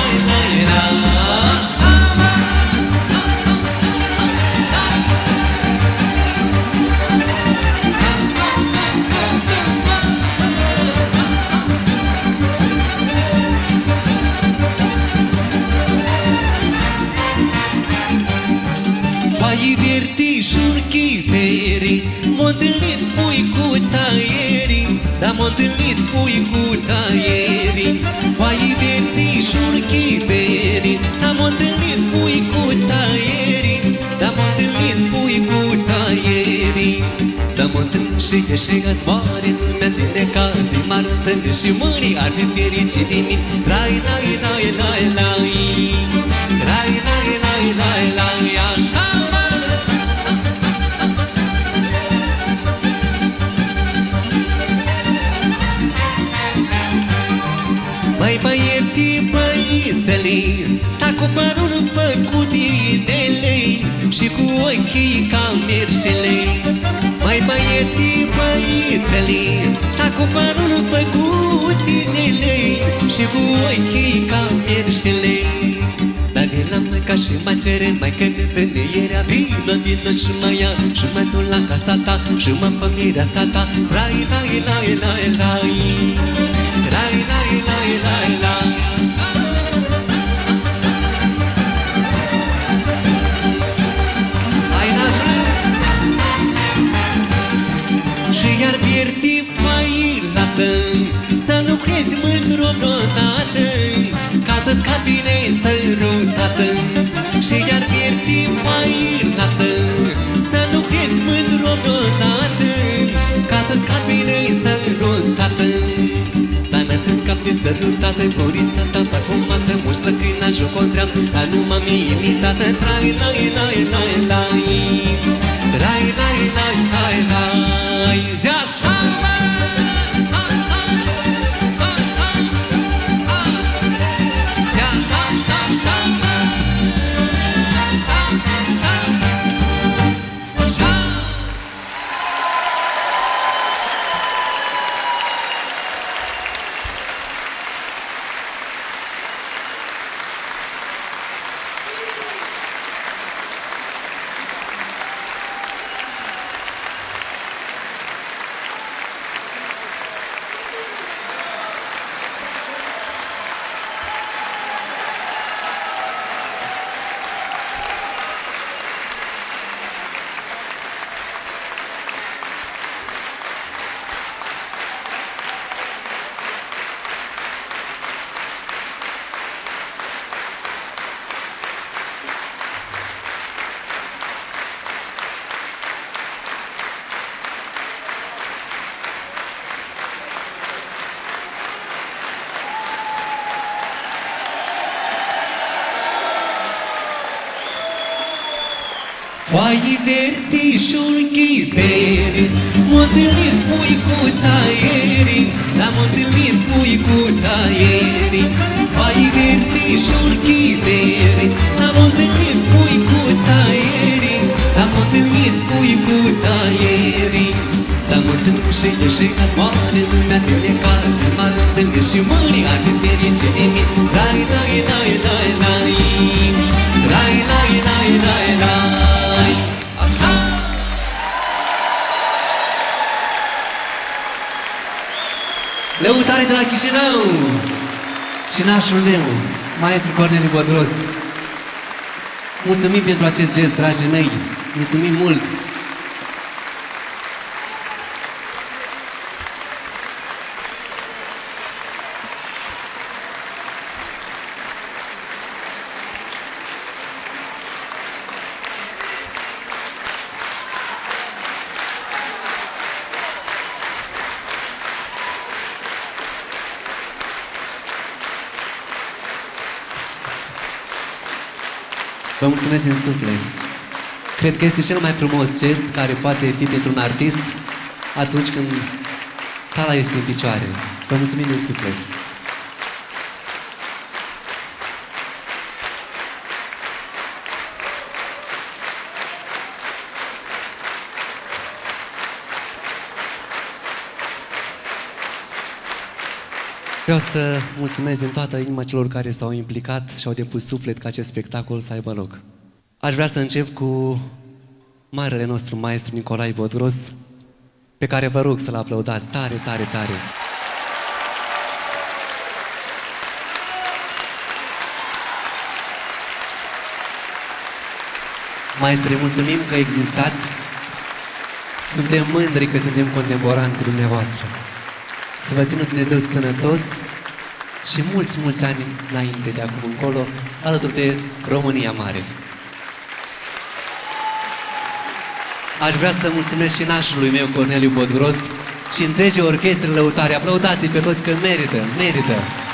Fai vertișuri chiteri, m-a întâlnit puicuța ieri, dar m-a întâlnit puicuța ieri. Fai vertișuri chiteri, dar m-a întâlnit puicuța ieri, dar m-a întâlnit puicuța ieri. Dar m-a întâlnit și că și azi mare lumea de necaz, m-ar întâlni și mâinii ar fi fericit din mine. Rai, lai, lai, lai, lai, rai, lai, lai, lai, lai, așa. Mai băietii, băițele, ta cu părul făcut inele și cu ochii ca merșele. Mai băietii, băițele, ta cu părul făcut inele și cu ochii ca merșele. Dar de la măca și mă cere, mai că de femeierea vină, vină și mă ia și mă duc la casa ta și mă fă mireasa ta. Rai, lai, lai, lai, lai, rai, lai, lai, lai, lai. Hai, nașul! Și iar pierdi failată, să nu crezi mândru odată, ca să scapine sărutată. Și iar pierdi failată, să nu crezi mândru odată, ca să scapine sărutată. Dar n-a să scapi sărutată, corița ta parfumată, muștă câina jocotream, dar nu m-am imitată. Trai, lai, lai, lai, lai, trai, lai, lai, lai, lai, zi așa, mă! Zi așa, așa, așa, mă! Așa, așa, așa. Foaie vertișul chipere, m-a întâlnit puicuța ieri, l-am întâlnit puicuța ieri. Foaie vertișul chipere, l-am întâlnit puicuța ieri, l-am întâlnit puicuța ieri. L-am întâlnit și și asmoane, lumea de necaz, m-am întâlnit și mâini, ar fi ferice de mine. Dai, dai, dai, dai, dai, dai, dai, dai, dai, dai. Așa! Lăutare de la Chișinău și nașul meu, maestru Corneliu Bodros. Mulțumim pentru acest gest, dragii mei, mulțumim mult! Vă mulțumesc din suflet. Cred că este cel mai frumos gest care poate fi pentru un artist atunci când sala este în picioare. Vă mulțumim din suflet. Vreau să mulțumesc din toată inima celor care s-au implicat și au depus suflet ca acest spectacol să aibă loc. Aș vrea să încep cu marele nostru maestru Nicolae Bodros, pe care vă rog să-l aplaudați tare, tare, tare. Maestre, mulțumim că existați. Suntem mândri că suntem contemporani cu dumneavoastră. Să vă țină Dumnezeu sănătos și mulți, mulți ani înainte de acum încolo, alături de România Mare. Aș vrea să mulțumesc și nașului meu, Corneliu Bodros, și întregii orchestre lăutare. Aplaudați-i pe toți că merită, merită.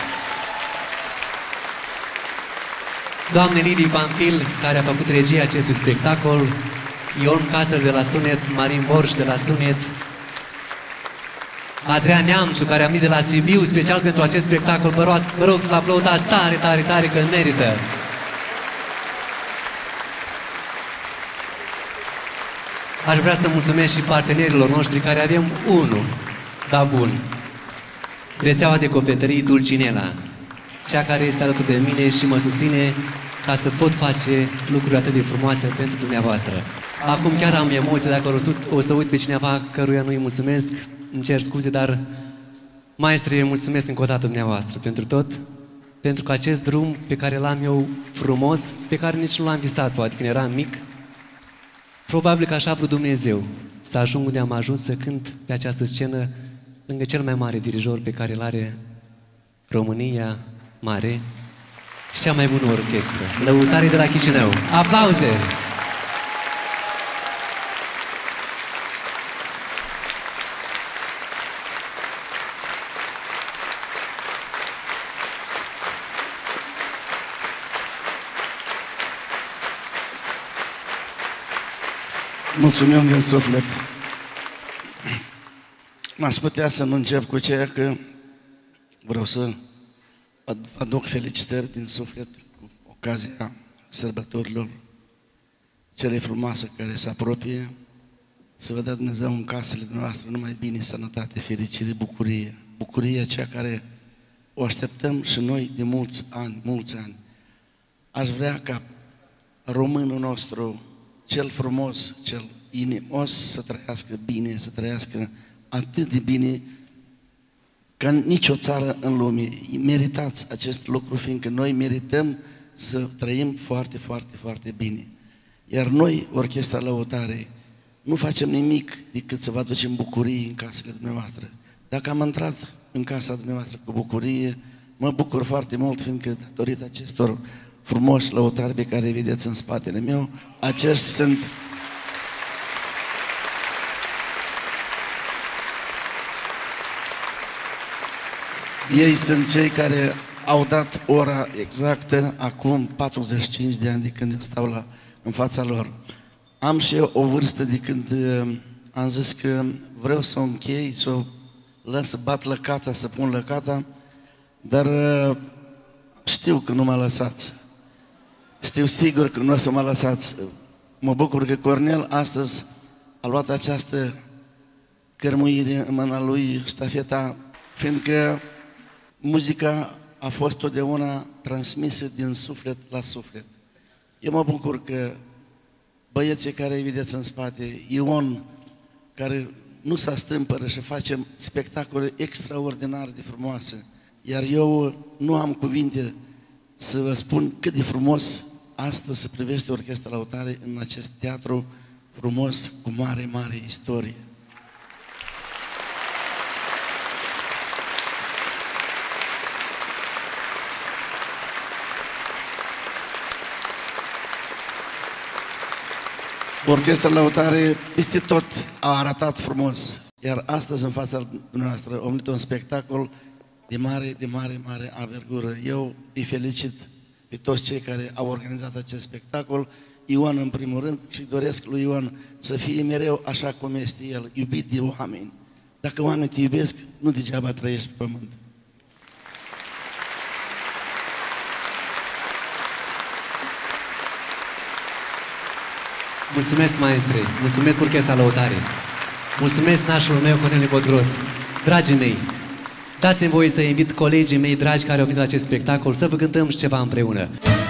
Doamne Lidii Pampil, care a făcut regia acestui spectacol, Ion Casăr de la Sunet, Marin Borș de la Sunet, Adrian Neamțu, care a venit de la Sibiu special pentru acest spectacol. Vă rog, vă rog să-l aplaudați tare, tare, tare, că merită. Aș vrea să mulțumesc și partenerilor noștri, care avem unul, da bun, rețeaua de cofetării Dulcinela, cea care este alături de mine și mă susține ca să pot face lucruri atât de frumoase pentru dumneavoastră. Acum chiar am emoții, dacă o să uit pe cineva căruia nu-i mulțumesc, îmi cer scuze, dar, maestre, mulțumesc încă o dată dumneavoastră pentru tot, pentru că acest drum pe care l-am eu frumos, pe care nici nu l-am visat, poate, când eram mic, probabil că așa a vrut Dumnezeu, să ajung unde am ajuns, să cânt pe această scenă, lângă cel mai mare dirijor pe care îl are România Mare și cea mai bună orchestră. Lăutare de la Chișinău. Aplauze! Mulțumim din suflet. M-aș putea să nu încep cu ceea că vreau să aduc felicitări din suflet cu ocazia sărbătorilor cele frumoase care se apropie. Să vă dea Dumnezeu în casele noastre numai bine, sănătate, fericire, bucurie. Bucurie aceea care o așteptăm și noi de mulți ani, mulți ani. Aș vrea ca românul nostru, cel frumos, cel inimos, să trăiască bine, să trăiască atât de bine ca nicio țară în lume. Meritați acest lucru, fiindcă noi merităm să trăim foarte, foarte, foarte bine. Iar noi, Orchestra Lăutare, nu facem nimic decât să vă aducem bucurie în casele dumneavoastră. Dacă am intrat în casa dumneavoastră cu bucurie, mă bucur foarte mult, fiindcă datorită acestor frumoși lăutari pe care îi vedeți în spatele meu, acești sunt ei sunt cei care au dat ora exactă acum patruzeci și cinci de ani de când eu stau la, în fața lor. am și eu o vârstă de când uh, am zis că vreau să o închei, să o las să bat lăcata, să pun lăcata, dar uh, știu că nu mă lăsați. Știu sigur că nu o să mă lăsați. Mă bucur că Cornel astăzi a luat această cărmuire în mâna lui, ștafeta, fiindcă muzica a fost totdeauna transmisă din suflet la suflet. Eu mă bucur că băieții care îi vedeți în spate, Ion, care nu se stâmpără și face spectacole extraordinar de frumoase, iar eu nu am cuvinte să vă spun cât de frumos astăzi se privește Orchestra Lăutare în acest teatru frumos, cu mare, mare istorie. Orchestra Lăutare peste tot a arătat frumos, iar astăzi în fața dumneavoastră a venit un spectacol de mare, de mare, mare avergură. Eu îi felicit pe toți cei care au organizat acest spectacol, Ioan în primul rând, și doresc lui Ioan să fie mereu așa cum este el, iubit de oameni. Dacă oamenii te iubesc, nu degeaba trăiești pe pământ. Mulțumesc, maestre, mulțumesc Orchestra Lăutare, mulțumesc nașul meu, Corneliu Bodros. Dragii mei, dați-mi voie să invit colegii mei dragi care au venit la acest spectacol să vă cântăm și ceva împreună.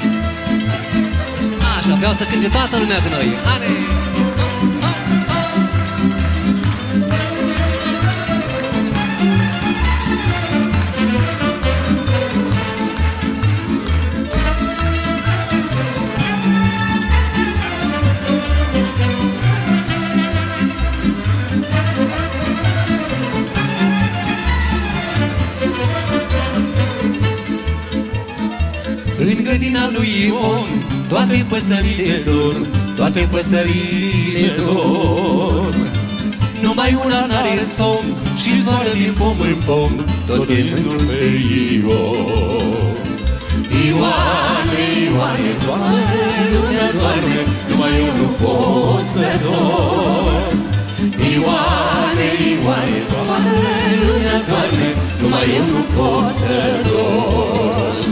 Așa, vreau să cânte toată lumea cu noi. Ale! În grădina lui Ion, toate păsările dorm, toate păsările dorm. Numai una n-are somn și zboară din pom în pom, tot gândul pe Ion. Ioane, Ioane, toată lumea doarme, numai eu nu pot să dorm. Ioane, Ioane, toată lumea doarme, numai eu nu pot să dorm.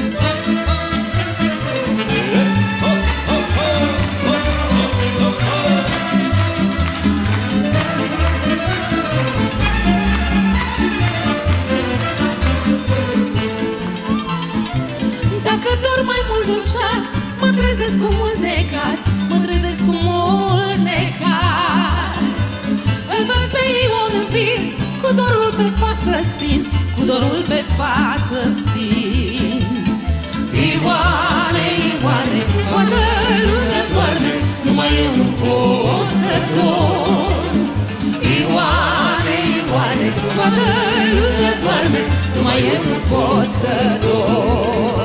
Dacă dorm mai mult de un ceas, mă trezesc cu mult necaz, mă trezesc cu mult necaz. Îl văd pe Ion învins, cu dorul pe față stins, cu dorul pe față stins. Ioane, Ioane, toată lumea doarme, numai eu nu pot să dorm. Ioane, Ioane, toată lumea doarme, numai eu nu pot să dorm.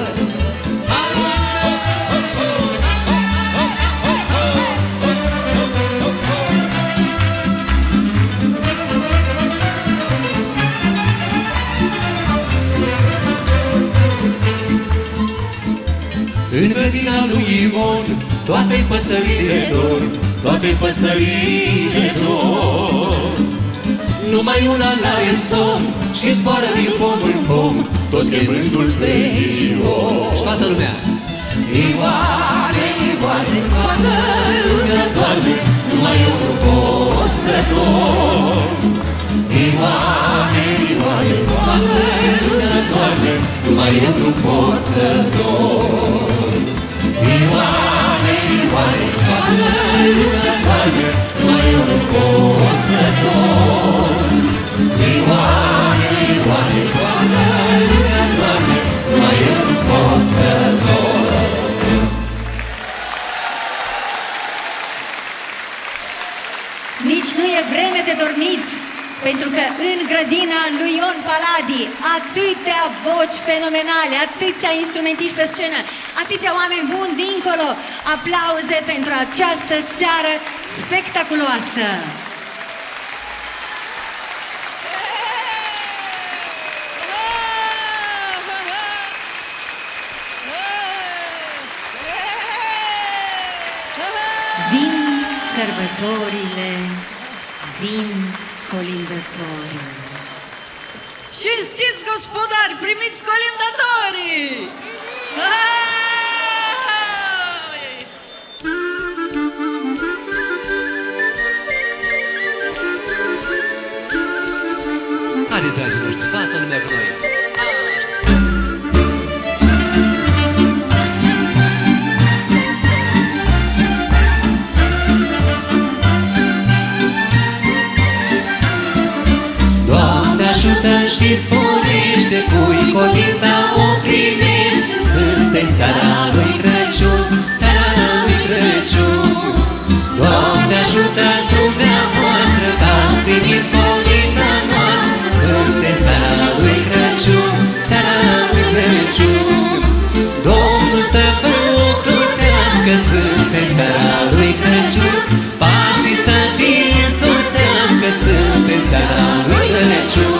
În grădina lui Ion, toate păsările dorm, toate păsările dorm. Numai una n-are somn și zboară din pom în pom, tot chemându-l pe Ion. Și toată lumea. Ioane, Ioane, toată lumea doarme, numai eu nu pot să dorm. Ioane, Ioane, toată lumea doarme, numai eu nu pot să dorm. Ioane, Ioane, toată lumea doarme, numai eu nu pot să dorm. Ioane, Ioane, toată lumea doarme, numai eu nu pot să dorm. Nici nu e vreme de dormit, pentru că în grădina lui Ion Paladi atâtea voci fenomenale, atâția instrumentiști pe scenă, atâția oameni buni dincolo. Aplauze pentru această seară spectaculoasă! Vin sărbătorile, vin colindătorii. Și știți, gospodari, primiți colindătorii! Haide, dragii noștri, toată lumea cu noi! Doamne ajută și sporește, cui colinda o primești. Sfântă-i seara lui Crăciun, seara lui Crăciun. Doamne ajută dumneavoastră, că ați primit colinda noastră. Sfântă-i seara lui Crăciun, seara lui Crăciun. Domnul să vă ocrotească, sfântă-i seara lui Crăciun. Pașii să vi însoțească, sfântă-i seara lui Crăciun.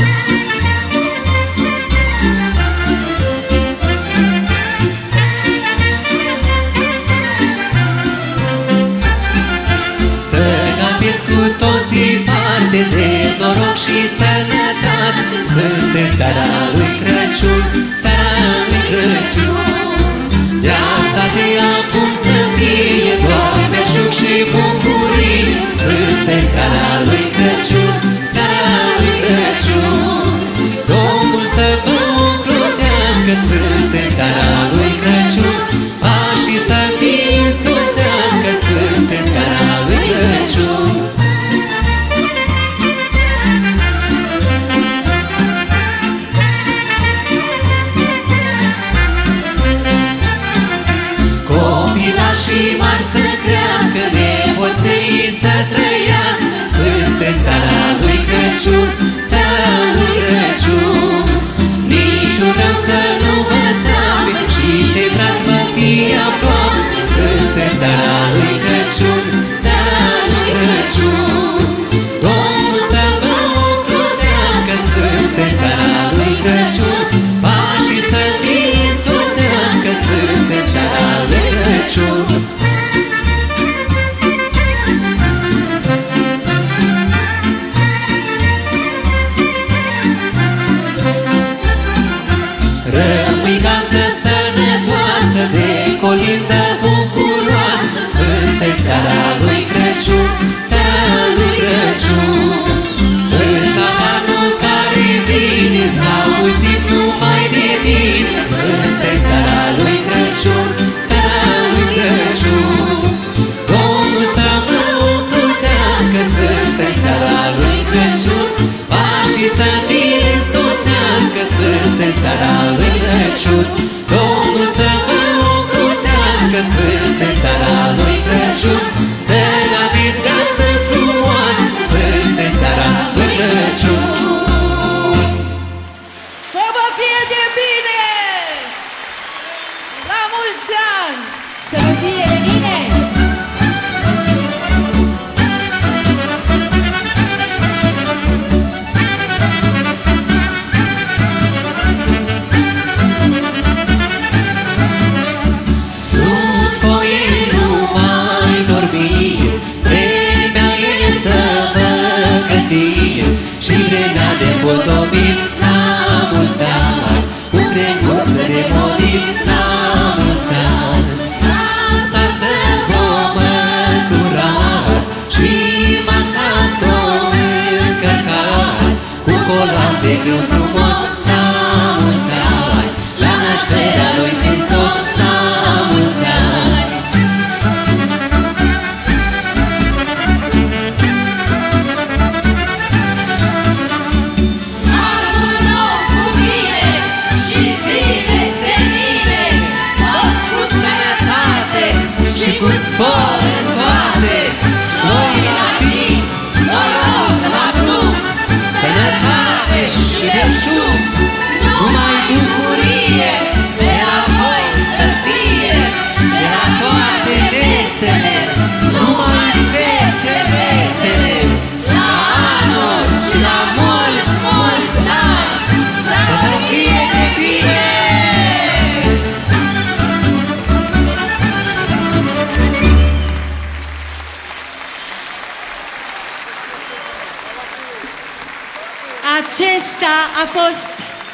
Să aveți cu toții parte de noroc și sănătate. Sfântă-i seara lui Crăciun, seara lui Crăciun. Viața de acum să fie doar belșug și bucurii. Sfântă-i seara lui Crăciun, seara lui Crăciun. Domnul să vă ocrotească, sfântă-i seara lui Crăciun. Pașii să vi însoțească, sfântă-i seara lui Crăciun. Copilașii mari să crească, nepoței să trăiască. Sfântă-i seara lui Crăciun, seara lui Crăciun. Niciun rău să nu vă sape și cei dragi vă fie aproape. Sfântă-i seara lui Crăciun, seara lui Crăciun. Domnul să vă ocrotească, sfântă-i seara lui Crăciun. Pașii să vi însoțească, sfântă-i seara lui Crăciun. Rămâi gazdă sănătoasă, de colindă bucuroasă. Sfântă-i seara lui Crăciun, seara lui Crăciun. În anul care vine să auzim numai de bine. Sfântă-i seara lui Crăciun, seara lui Crăciun. Domnul să vă ocrotească, sfântă-i seara lui Crăciun. Pașii să vi însoțească, sfântă-i seara lui Crăciun. Domnul să vă ocrotească, sfântă-i seara lui Crăciun. Să aveți viață frumoasă, sfântă-i seara lui Crăciun. Să vă fie de bine! La mulți ani! Să vă fie de bine! Sus voie nu mai dormiți, vremea e să vă gândiți. Și vremea de potopit la mulți ani, cu crenguță de molit la mulți ani. Casa să vă măturați și masa să o încărcați, cu coloan de grâu frumos la mulți ani. La nașterea lui Hristos la mulți ani. Anul nou cu bine și zile senine, tot cu sănătate și cu spor în toate. Noi la timp, noroc la plumb, sănătate și belșug, numai bucurie de la voi să fie, de la toate vesele, numai fețe vesele. La anul și la mulți, mulți ani, să vă fie de bine! Aceasta a fost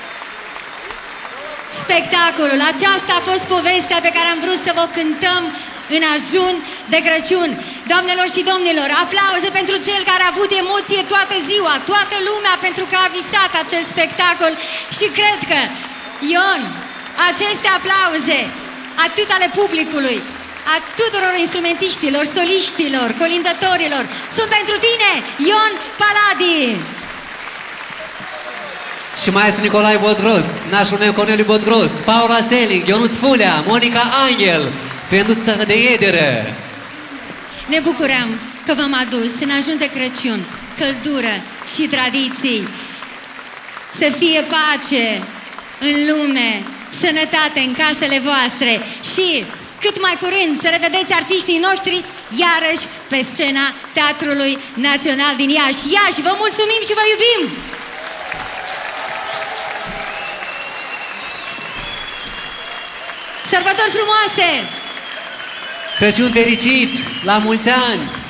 spectacolul, aceasta a fost povestea pe care am vrut să vă cântăm în ajun de Crăciun. Doamnelor și domnilor, aplauze pentru cel care a avut emoție toată ziua, toată lumea, pentru că a visat acest spectacol și cred că, Ion, aceste aplauze, atât ale publicului, a tuturor instrumentiștilor, soliștilor, colindătorilor, sunt pentru tine, Ion Paladi! Și maestru Nicolae Bodros, nașul meu Corneliu Bodros, Paula Selling, Ionuț Fulea, Monica Angel, Penduța de Iedere. Ne bucurăm că v-am adus în ajun de Crăciun căldură și tradiții. Să fie pace în lume, sănătate în casele voastre și cât mai curând să revedeți artiștii noștri iarăși pe scena Teatrului Național din Iași. Iași, vă mulțumim și vă iubim! Sărbători frumoase! Crăciun fericit! La mulți ani!